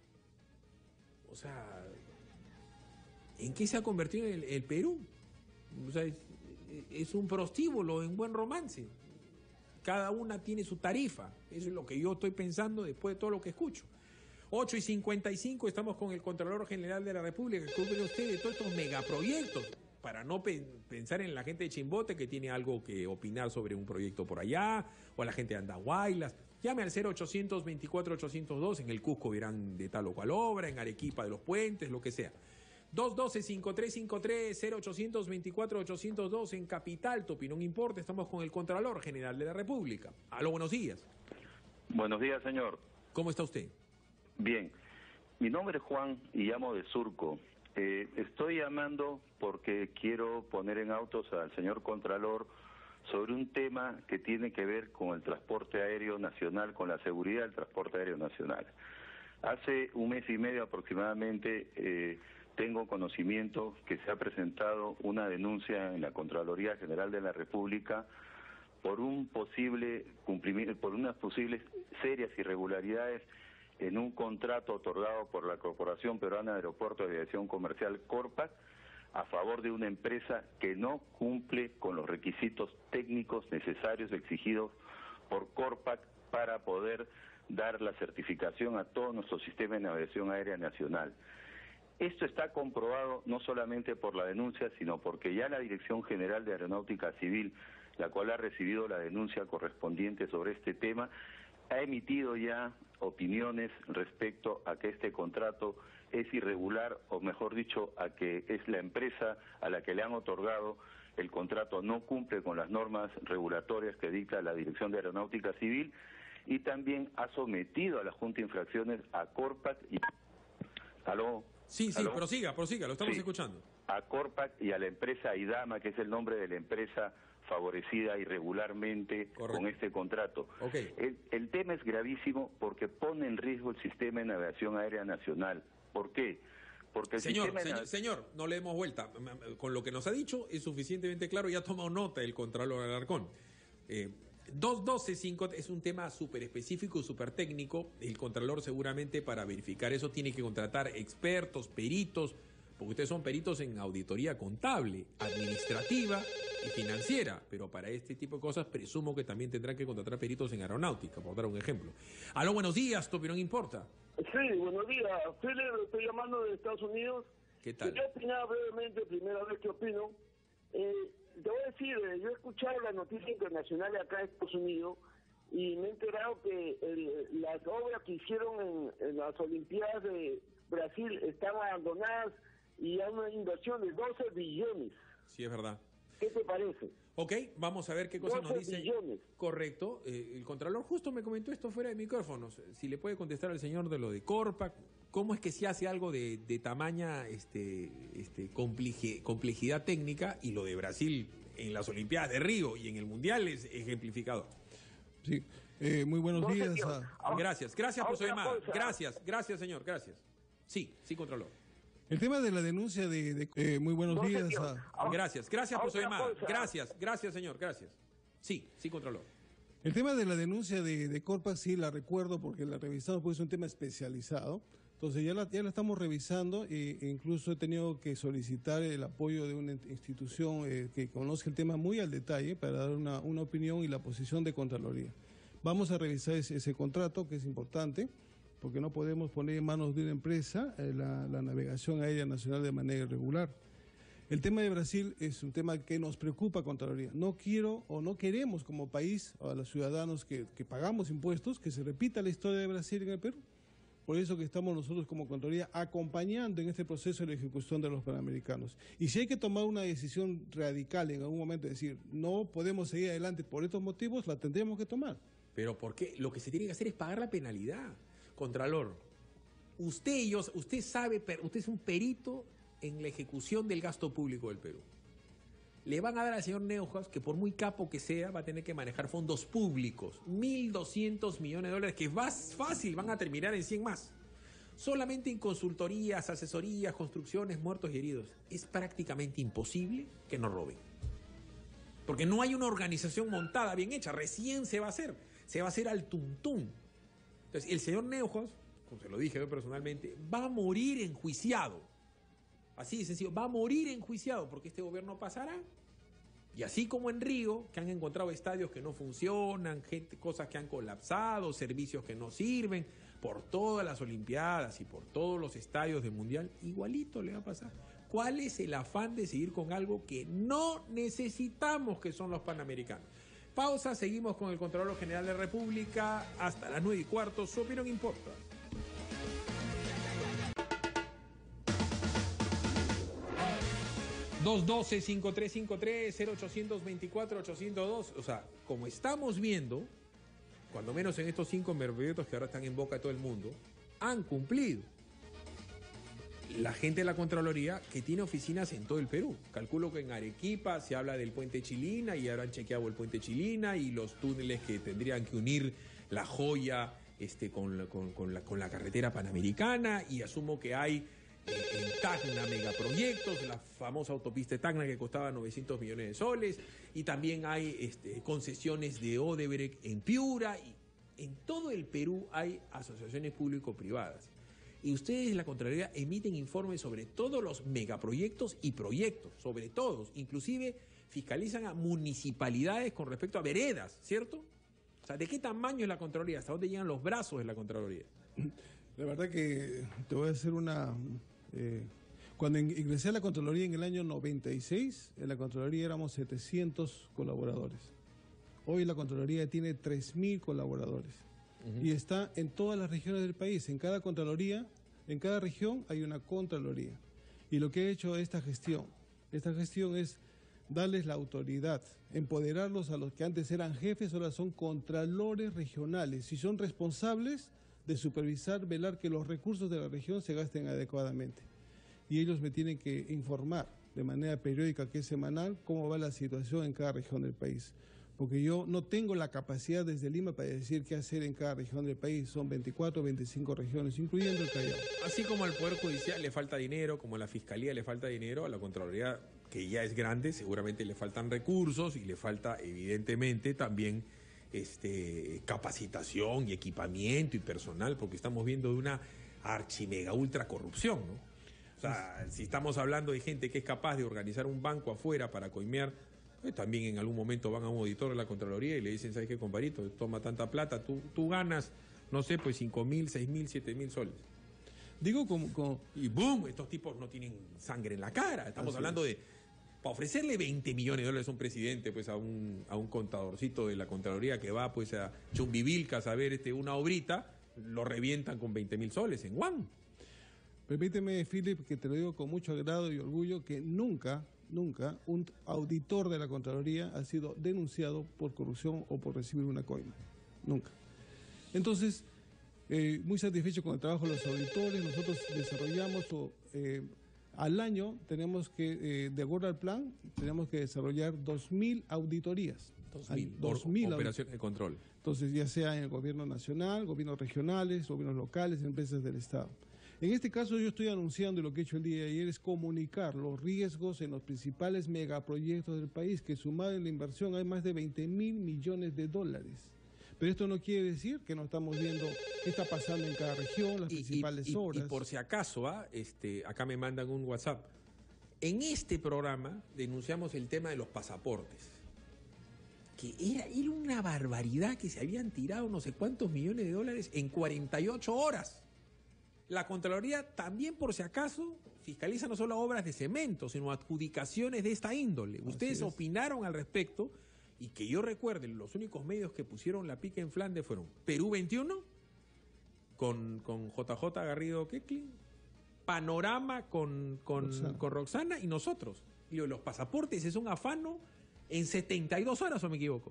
Speaker 2: O sea, ¿en qué se ha convertido el, el Perú? O sea, es, es un prostíbulo en buen romance. Cada una tiene su tarifa. Eso es lo que yo estoy pensando después de todo lo que escucho. ocho y cincuenta y cinco, estamos con el Contralor General de la República. ¿Qué opina usted de todos estos megaproyectos? Para no pe- pensar en la gente de Chimbote que tiene algo que opinar sobre un proyecto por allá, o a la gente de Andahuaylas. Llame al cero ochocientos veinticuatro ochocientos dos. En el Cusco verán de tal o cual obra, en Arequipa de los puentes, lo que sea. dos uno dos, cinco tres cinco tres, cero ochocientos veinticuatro ochocientos dos en Capital, tu opinión importa. Estamos con el Contralor General de la República. Aló, buenos días.
Speaker 4: Buenos días, señor.
Speaker 2: ¿Cómo está usted?
Speaker 4: Bien. Mi nombre es Juan y llamo de Surco. Eh, estoy llamando porque quiero poner en autos al señor Contralor sobre un tema que tiene que ver con el transporte aéreo nacional, con la seguridad del transporte aéreo nacional. Hace un mes y medio aproximadamente... Eh, tengo conocimiento que se ha presentado una denuncia en la Contraloría General de la República por un posible cumplimiento, por unas posibles serias irregularidades en un contrato otorgado por la Corporación Peruana de Aeropuertos de Aviación Comercial Corpac a favor de una empresa que no cumple con los requisitos técnicos necesarios exigidos por Corpac para poder dar la certificación a todo nuestro sistema de navegación aérea nacional. Esto está comprobado no solamente por la denuncia, sino porque ya la Dirección General de Aeronáutica Civil, la cual ha recibido la denuncia correspondiente sobre este tema, ha emitido ya opiniones respecto a que este contrato es irregular, o mejor dicho, a que es la empresa a la que le han otorgado el contrato no cumple con las normas regulatorias que dicta la Dirección de Aeronáutica Civil, y también ha sometido a la Junta de Infracciones a Corpac y... ¿Aló?
Speaker 2: Sí, sí, ¿Aló? prosiga, prosiga, lo estamos sí, escuchando.
Speaker 4: A Corpac y a la empresa Aidama, que es el nombre de la empresa favorecida irregularmente Correcto. Con este contrato.
Speaker 2: Okay.
Speaker 4: El, el tema es gravísimo porque pone en riesgo el sistema de navegación aérea nacional. ¿Por qué? Porque el
Speaker 2: señor,
Speaker 4: sistema
Speaker 2: señor,
Speaker 4: de...
Speaker 2: señor, no le demos vuelta. Con lo que nos ha dicho es suficientemente claro, ya ha tomado nota el Contralor Alarcón. Eh, dos doce cinco es un tema súper específico, súper técnico. El Contralor seguramente para verificar eso tiene que contratar expertos, peritos, porque ustedes son peritos en auditoría contable, administrativa y financiera, pero para este tipo de cosas presumo que también tendrán que contratar peritos en aeronáutica, por dar un ejemplo. Aló, buenos días, tu opinión importa.
Speaker 5: Sí, buenos días. Philip, estoy llamando de Estados Unidos.
Speaker 2: ¿Qué tal?
Speaker 5: Quería opinar brevemente, primera vez que opino. Eh, te voy a decir, eh, yo he escuchado las noticias internacionales acá en Estados Unidos y me he enterado que el, las obras que hicieron en, en las Olimpiadas de Brasil están abandonadas y hay una inversión de doce billones.
Speaker 2: Sí, es verdad.
Speaker 5: ¿Qué te parece?
Speaker 2: Ok, vamos a ver qué cosa nos dice.
Speaker 5: Billones.
Speaker 2: Correcto. Eh, el Contralor justo me comentó esto fuera de micrófonos. Si le puede contestar al señor de lo de Corpac, ¿cómo es que se hace algo de, de tamaña este, este, complejidad, complejidad técnica? Y lo de Brasil en las Olimpiadas de Río y en el Mundial es ejemplificador.
Speaker 3: Sí, eh, muy buenos
Speaker 5: no
Speaker 3: días.
Speaker 5: Sé,
Speaker 3: a...
Speaker 2: Gracias, gracias por su llamada.
Speaker 5: Cosa.
Speaker 2: Gracias, gracias señor, gracias. Sí, sí, Contralor.
Speaker 3: El tema de la denuncia de... de eh, muy buenos
Speaker 5: No,
Speaker 3: días.
Speaker 5: señor.
Speaker 3: A,
Speaker 2: Gracias, gracias por su
Speaker 5: Otra
Speaker 2: llamada.
Speaker 5: cosa.
Speaker 2: Gracias, gracias, señor, gracias. Sí, sí, Contralor.
Speaker 3: el tema de la denuncia de, de Corpac sí la recuerdo porque la revisamos, porque es un tema especializado. Entonces ya la, ya la estamos revisando e, e incluso he tenido que solicitar el apoyo de una institución eh, que conozca el tema muy al detalle para dar una, una opinión y la posición de Contraloría. Vamos a revisar ese, ese contrato que es importante, porque no podemos poner en manos de una empresa eh, la, la navegación aérea nacional de manera irregular. El tema de Brasil es un tema que nos preocupa, Contraloría. No quiero o no queremos como país, a los ciudadanos que, que pagamos impuestos, que se repita la historia de Brasil en el Perú. Por eso que estamos nosotros como Contraloría acompañando en este proceso de la ejecución de los Panamericanos. Y si hay que tomar una decisión radical en algún momento, decir, no podemos seguir adelante por estos motivos, la tendremos que tomar.
Speaker 2: Pero ¿por qué? Lo que se tiene que hacer es pagar la penalidad. Contralor, usted y yo, usted sabe, usted es un perito en la ejecución del gasto público del Perú. Le van a dar al señor Neuhaus, que por muy capo que sea, va a tener que manejar fondos públicos, mil doscientos millones de dólares, que más fácil van a terminar en cien más. Solamente en consultorías, asesorías, construcciones, muertos y heridos. Es prácticamente imposible que nos roben. Porque no hay una organización montada, bien hecha. Recién se va a hacer. Se va a hacer al tuntún. Entonces, el señor Neuhaus, como se lo dije yo personalmente, va a morir enjuiciado. Así de sencillo, va a morir enjuiciado porque este gobierno pasará. Y así como en Río, que han encontrado estadios que no funcionan, gente, cosas que han colapsado, servicios que no sirven, por todas las Olimpiadas y por todos los estadios del Mundial, igualito le va a pasar. ¿Cuál es el afán de seguir con algo que no necesitamos, que son los Panamericanos? Pausa, seguimos con el Contralor General de la República hasta las nueve y cuarto. Su opinión importa. dos uno dos, cinco tres cinco tres, cero ocho dos cuatro, ocho cero dos. O sea, como estamos viendo, cuando menos en estos cinco proyectos que ahora están en boca de todo el mundo, han cumplido. La gente de la Contraloría, que tiene oficinas en todo el Perú. Calculo que en Arequipa se habla del puente Chilina y ahora han chequeado el puente Chilina y los túneles que tendrían que unir La Joya este, con, la, con, con, la, con la carretera panamericana, y asumo que hay eh, en Tacna megaproyectos, la famosa autopista de Tacna que costaba novecientos millones de soles, y también hay este, concesiones de Odebrecht en Piura, y en todo el Perú hay asociaciones público-privadas. Y ustedes en la Contraloría emiten informes sobre todos los megaproyectos y proyectos, sobre todos, inclusive fiscalizan a municipalidades con respecto a veredas, ¿cierto? O sea, ¿de qué tamaño es la Contraloría? ¿Hasta dónde llegan los brazos de la Contraloría?
Speaker 3: La verdad que te voy a hacer una... Eh, cuando ingresé a la Contraloría en el año noventa y seis, en la Contraloría éramos setecientos colaboradores. Hoy la Contraloría tiene tres mil colaboradores. Uh-huh. Y está en todas las regiones del país. En cada Contraloría, en cada región hay una Contraloría. Y lo que ha hecho esta gestión, esta gestión es darles la autoridad, empoderarlos a los que antes eran jefes, ahora son contralores regionales y son responsables de supervisar, velar que los recursos de la región se gasten adecuadamente. Y ellos me tienen que informar de manera periódica, que es semanal, cómo va la situación en cada región del país. Porque yo no tengo la capacidad desde Lima para decir qué hacer en cada región del país. Son veinticuatro, veinticinco regiones, incluyendo el Callao.
Speaker 2: Así como al Poder Judicial le falta dinero, como a la Fiscalía le falta dinero, a la Contraloría, que ya es grande, seguramente le faltan recursos y le falta, evidentemente, también este, capacitación y equipamiento y personal, porque estamos viendo de una archimega ultra corrupción, ¿no? O sea, si estamos hablando de gente que es capaz de organizar un banco afuera para coimear, pues también en algún momento van a un auditor de la Contraloría y le dicen, ¿sabes qué, compadrito? Toma tanta plata, tú, tú ganas, no sé, pues cinco mil, seis mil, siete mil soles.
Speaker 3: Digo como, como...
Speaker 2: Y boom, estos tipos no tienen sangre en la cara. Estamos Así hablando es. de... Para ofrecerle veinte millones de dólares a un presidente, pues a un, a un contadorcito de la Contraloría que va pues a Chumbivilcas a ver este, una obrita, lo revientan con veinte mil soles en Guam.
Speaker 3: Permíteme, Philip, que te lo digo con mucho agrado y orgullo, que nunca, nunca un auditor de la Contraloría ha sido denunciado por corrupción o por recibir una coima. Nunca. Entonces, eh, muy satisfecho con el trabajo de los auditores. Nosotros desarrollamos o, eh, al año, tenemos que, eh, de acuerdo al plan, tenemos que desarrollar dos mil auditorías.
Speaker 2: dos mil operaciones de control.
Speaker 3: Entonces, ya sea en el gobierno nacional, gobiernos regionales, gobiernos locales, empresas del Estado. En este caso yo estoy anunciando, y lo que he hecho el día de ayer es comunicar los riesgos en los principales megaproyectos del país, que sumado en la inversión hay más de veinte mil millones de dólares. Pero esto no quiere decir que no estamos viendo qué está pasando en cada región, las
Speaker 2: Y,
Speaker 3: principales
Speaker 2: y, y,
Speaker 3: obras.
Speaker 2: y por si acaso, ¿ah? este, acá me mandan un WhatsApp. En este programa denunciamos el tema de los pasaportes. Que era, era una barbaridad que se habían tirado no sé cuántos millones de dólares en cuarenta y ocho horas. La Contraloría también, por si acaso, fiscaliza no solo obras de cemento, sino adjudicaciones de esta índole. Ustedes opinaron al respecto, y que yo recuerde, los únicos medios que pusieron la pica en Flandes fueron Perú veintiuno, con, con J J Garrido Kecklin, Panorama con, con, Roxana. con Roxana y nosotros. Y los pasaportes es un afano en setenta y dos horas, ¿o me equivoco?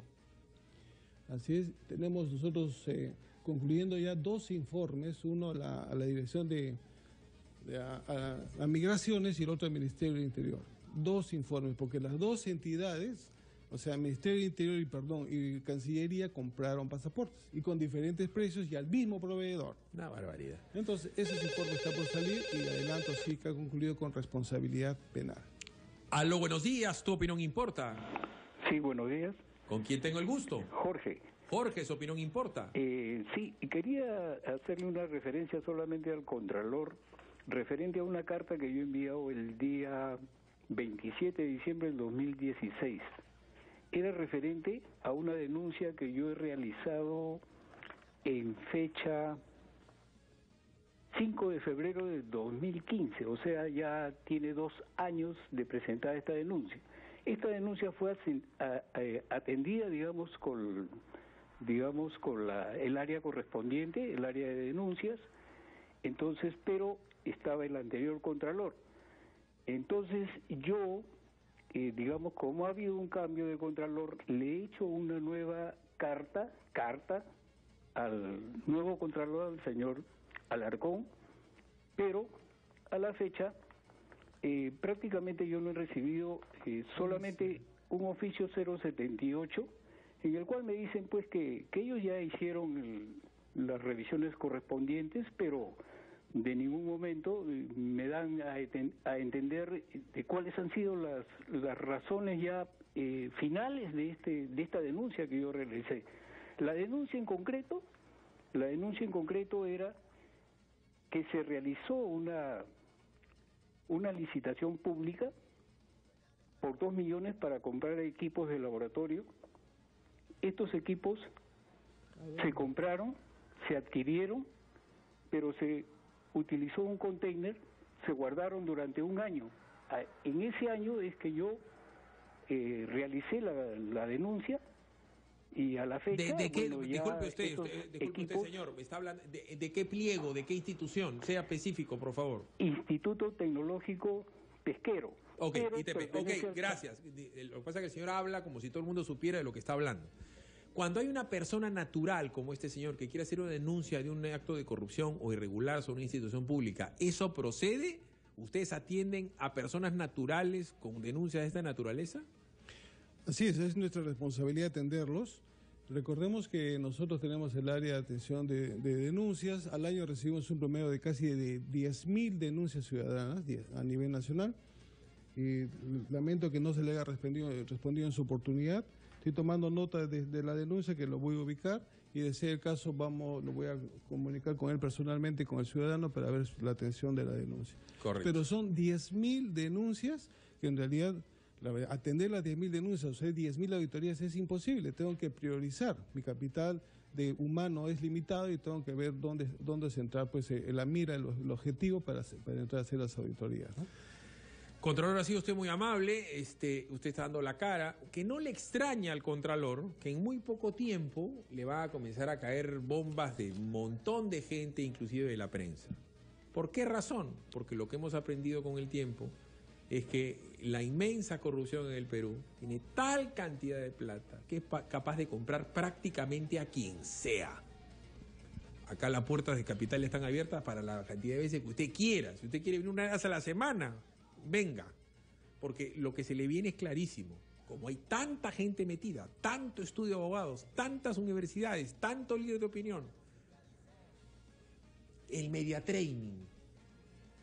Speaker 3: Así es, tenemos nosotros eh, concluyendo ya dos informes, uno a la, a la Dirección de, de a, a, a Migraciones y el otro al Ministerio del Interior. Dos informes, porque las dos entidades, o sea, Ministerio del Interior y perdón y Cancillería, compraron pasaportes y con diferentes precios y al mismo proveedor.
Speaker 2: Una barbaridad.
Speaker 3: Entonces, ese informe está por salir y adelanto sí que ha concluido con responsabilidad penal.
Speaker 2: Aló, buenos días, tu opinión importa.
Speaker 6: Sí, buenos días.
Speaker 2: ¿Con quién tengo el gusto?
Speaker 6: Jorge.
Speaker 2: Jorge, su opinión importa.
Speaker 6: Eh, sí, quería hacerle una referencia solamente al Contralor, referente a una carta que yo he enviado el día veintisiete de diciembre del dos mil dieciséis. Era referente a una denuncia que yo he realizado en fecha cinco de febrero del dos mil quince, o sea, ya tiene dos años de presentar esta denuncia. Esta denuncia fue atendida, digamos, con, digamos, con la, el área correspondiente, el área de denuncias, entonces, pero estaba el anterior Contralor. Entonces, yo, eh, digamos, como ha habido un cambio de Contralor, le he hecho una nueva carta, carta al nuevo Contralor, al señor Alarcón, pero a la fecha eh, prácticamente yo no he recibido eh, solamente un oficio cero setenta y ocho en el cual me dicen pues que, que ellos ya hicieron el, las revisiones correspondientes, pero de ningún momento eh, me dan a, a entender de cuáles han sido las, las razones ya eh, finales de este de esta denuncia que yo realicé. La denuncia en concreto, la denuncia en concreto era que se realizó una, una licitación pública por dos millones para comprar equipos de laboratorio. Estos equipos se compraron, se adquirieron, pero se utilizó un container, se guardaron durante un año. En ese año es que yo eh, realicé la, la denuncia. Y a la fecha,
Speaker 2: ¿De, de qué,
Speaker 6: bueno,
Speaker 2: disculpe usted, usted, disculpe
Speaker 6: equipos,
Speaker 2: usted, señor, me está hablando de, de qué pliego, de qué institución, sea específico, por favor.
Speaker 6: Instituto Tecnológico Pesquero.
Speaker 2: Ok, I T P. Ok, gracias. Lo que pasa es que el señor habla como si todo el mundo supiera de lo que está hablando. Cuando hay una persona natural como este señor que quiere hacer una denuncia de un acto de corrupción o irregular sobre una institución pública, ¿eso procede? ¿Ustedes atienden a personas naturales con denuncias de esta naturaleza?
Speaker 3: Así es, es nuestra responsabilidad atenderlos. Recordemos que nosotros tenemos el área de atención de, de denuncias. Al año recibimos un promedio de casi de diez mil denuncias ciudadanas a nivel nacional. Y lamento que no se le haya respondido, respondido en su oportunidad. Estoy tomando nota de, de la denuncia, que lo voy a ubicar, y de ser el caso vamos, lo voy a comunicar con él personalmente, con el ciudadano, para ver la atención de la denuncia.
Speaker 2: Correcto.
Speaker 3: Pero son diez mil denuncias que en realidad... La verdad, atender las diez mil denuncias, o sea, diez mil auditorías es imposible. Tengo que priorizar. Mi capital de humano es limitado y tengo que ver dónde, dónde centrar pues, eh, la mira, el, el objetivo para, para entrar a hacer las auditorías, ¿no?
Speaker 2: Contralor, ha sido usted muy amable, este, usted está dando la cara, que no le extraña al Contralor que en muy poco tiempo le va a comenzar a caer bombas de un montón de gente, inclusive de la prensa. ¿Por qué razón? Porque lo que hemos aprendido con el tiempo es que la inmensa corrupción en el Perú tiene tal cantidad de plata que es capaz de comprar prácticamente a quien sea. Acá las puertas de Capital están abiertas para la cantidad de veces que usted quiera. Si usted quiere venir una vez a la semana, venga. Porque lo que se le viene es clarísimo. Como hay tanta gente metida, tanto estudio de abogados, tantas universidades, tanto líder de opinión, el media training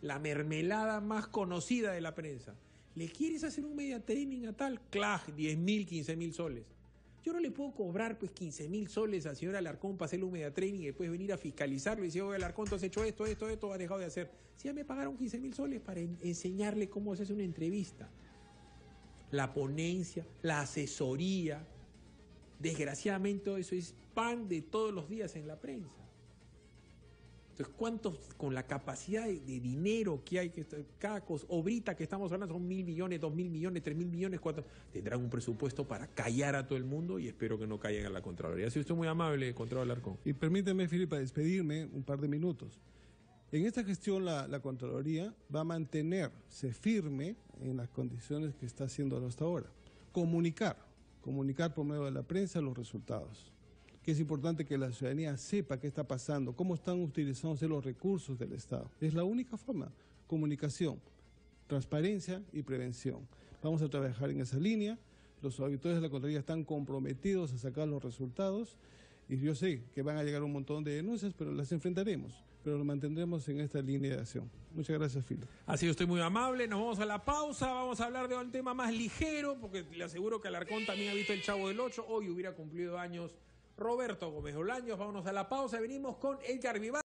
Speaker 2: la mermelada más conocida de la prensa. ¿Le quieres hacer un media training a tal? Claj, diez mil, quince mil soles. Yo no le puedo cobrar pues quince mil soles al señor Alarcón para hacerle un media training y después venir a fiscalizarlo y decir, oye Alarcón, tú has hecho esto, esto, esto, has dejado de hacer. Si ya me pagaron quince mil soles para en- enseñarle cómo se hace una entrevista. La ponencia, la asesoría. Desgraciadamente todo eso es pan de todos los días en la prensa. Entonces, ¿cuántos, con la capacidad de, de dinero que hay, que cada cosa, obrita que estamos hablando son mil millones, dos mil millones, tres mil millones, cuatro, tendrán un presupuesto para callar a todo el mundo y espero que no caigan a la Contraloría. Si usted es muy amable, Contralor Alarcón.
Speaker 3: Y permíteme, Filipe, despedirme un par de minutos. En esta gestión la, la Contraloría va a mantenerse firme en las condiciones que está haciendo hasta ahora. Comunicar, comunicar por medio de la prensa los resultados. Que es importante que la ciudadanía sepa qué está pasando, cómo están utilizándose los recursos del Estado. Es la única forma, comunicación, transparencia y prevención. Vamos a trabajar en esa línea, los auditores de la Contraloría están comprometidos a sacar los resultados y yo sé que van a llegar un montón de denuncias, pero las enfrentaremos, pero lo mantendremos en esta línea de acción. Muchas gracias, Filo.
Speaker 2: Así que estoy muy amable, nos vamos a la pausa, vamos a hablar de un tema más ligero, porque le aseguro que Alarcón también ha visto El Chavo del Ocho, hoy hubiera cumplido años Roberto Gómez Bolaños. Vámonos a la pausa, venimos con Edgar Vivar.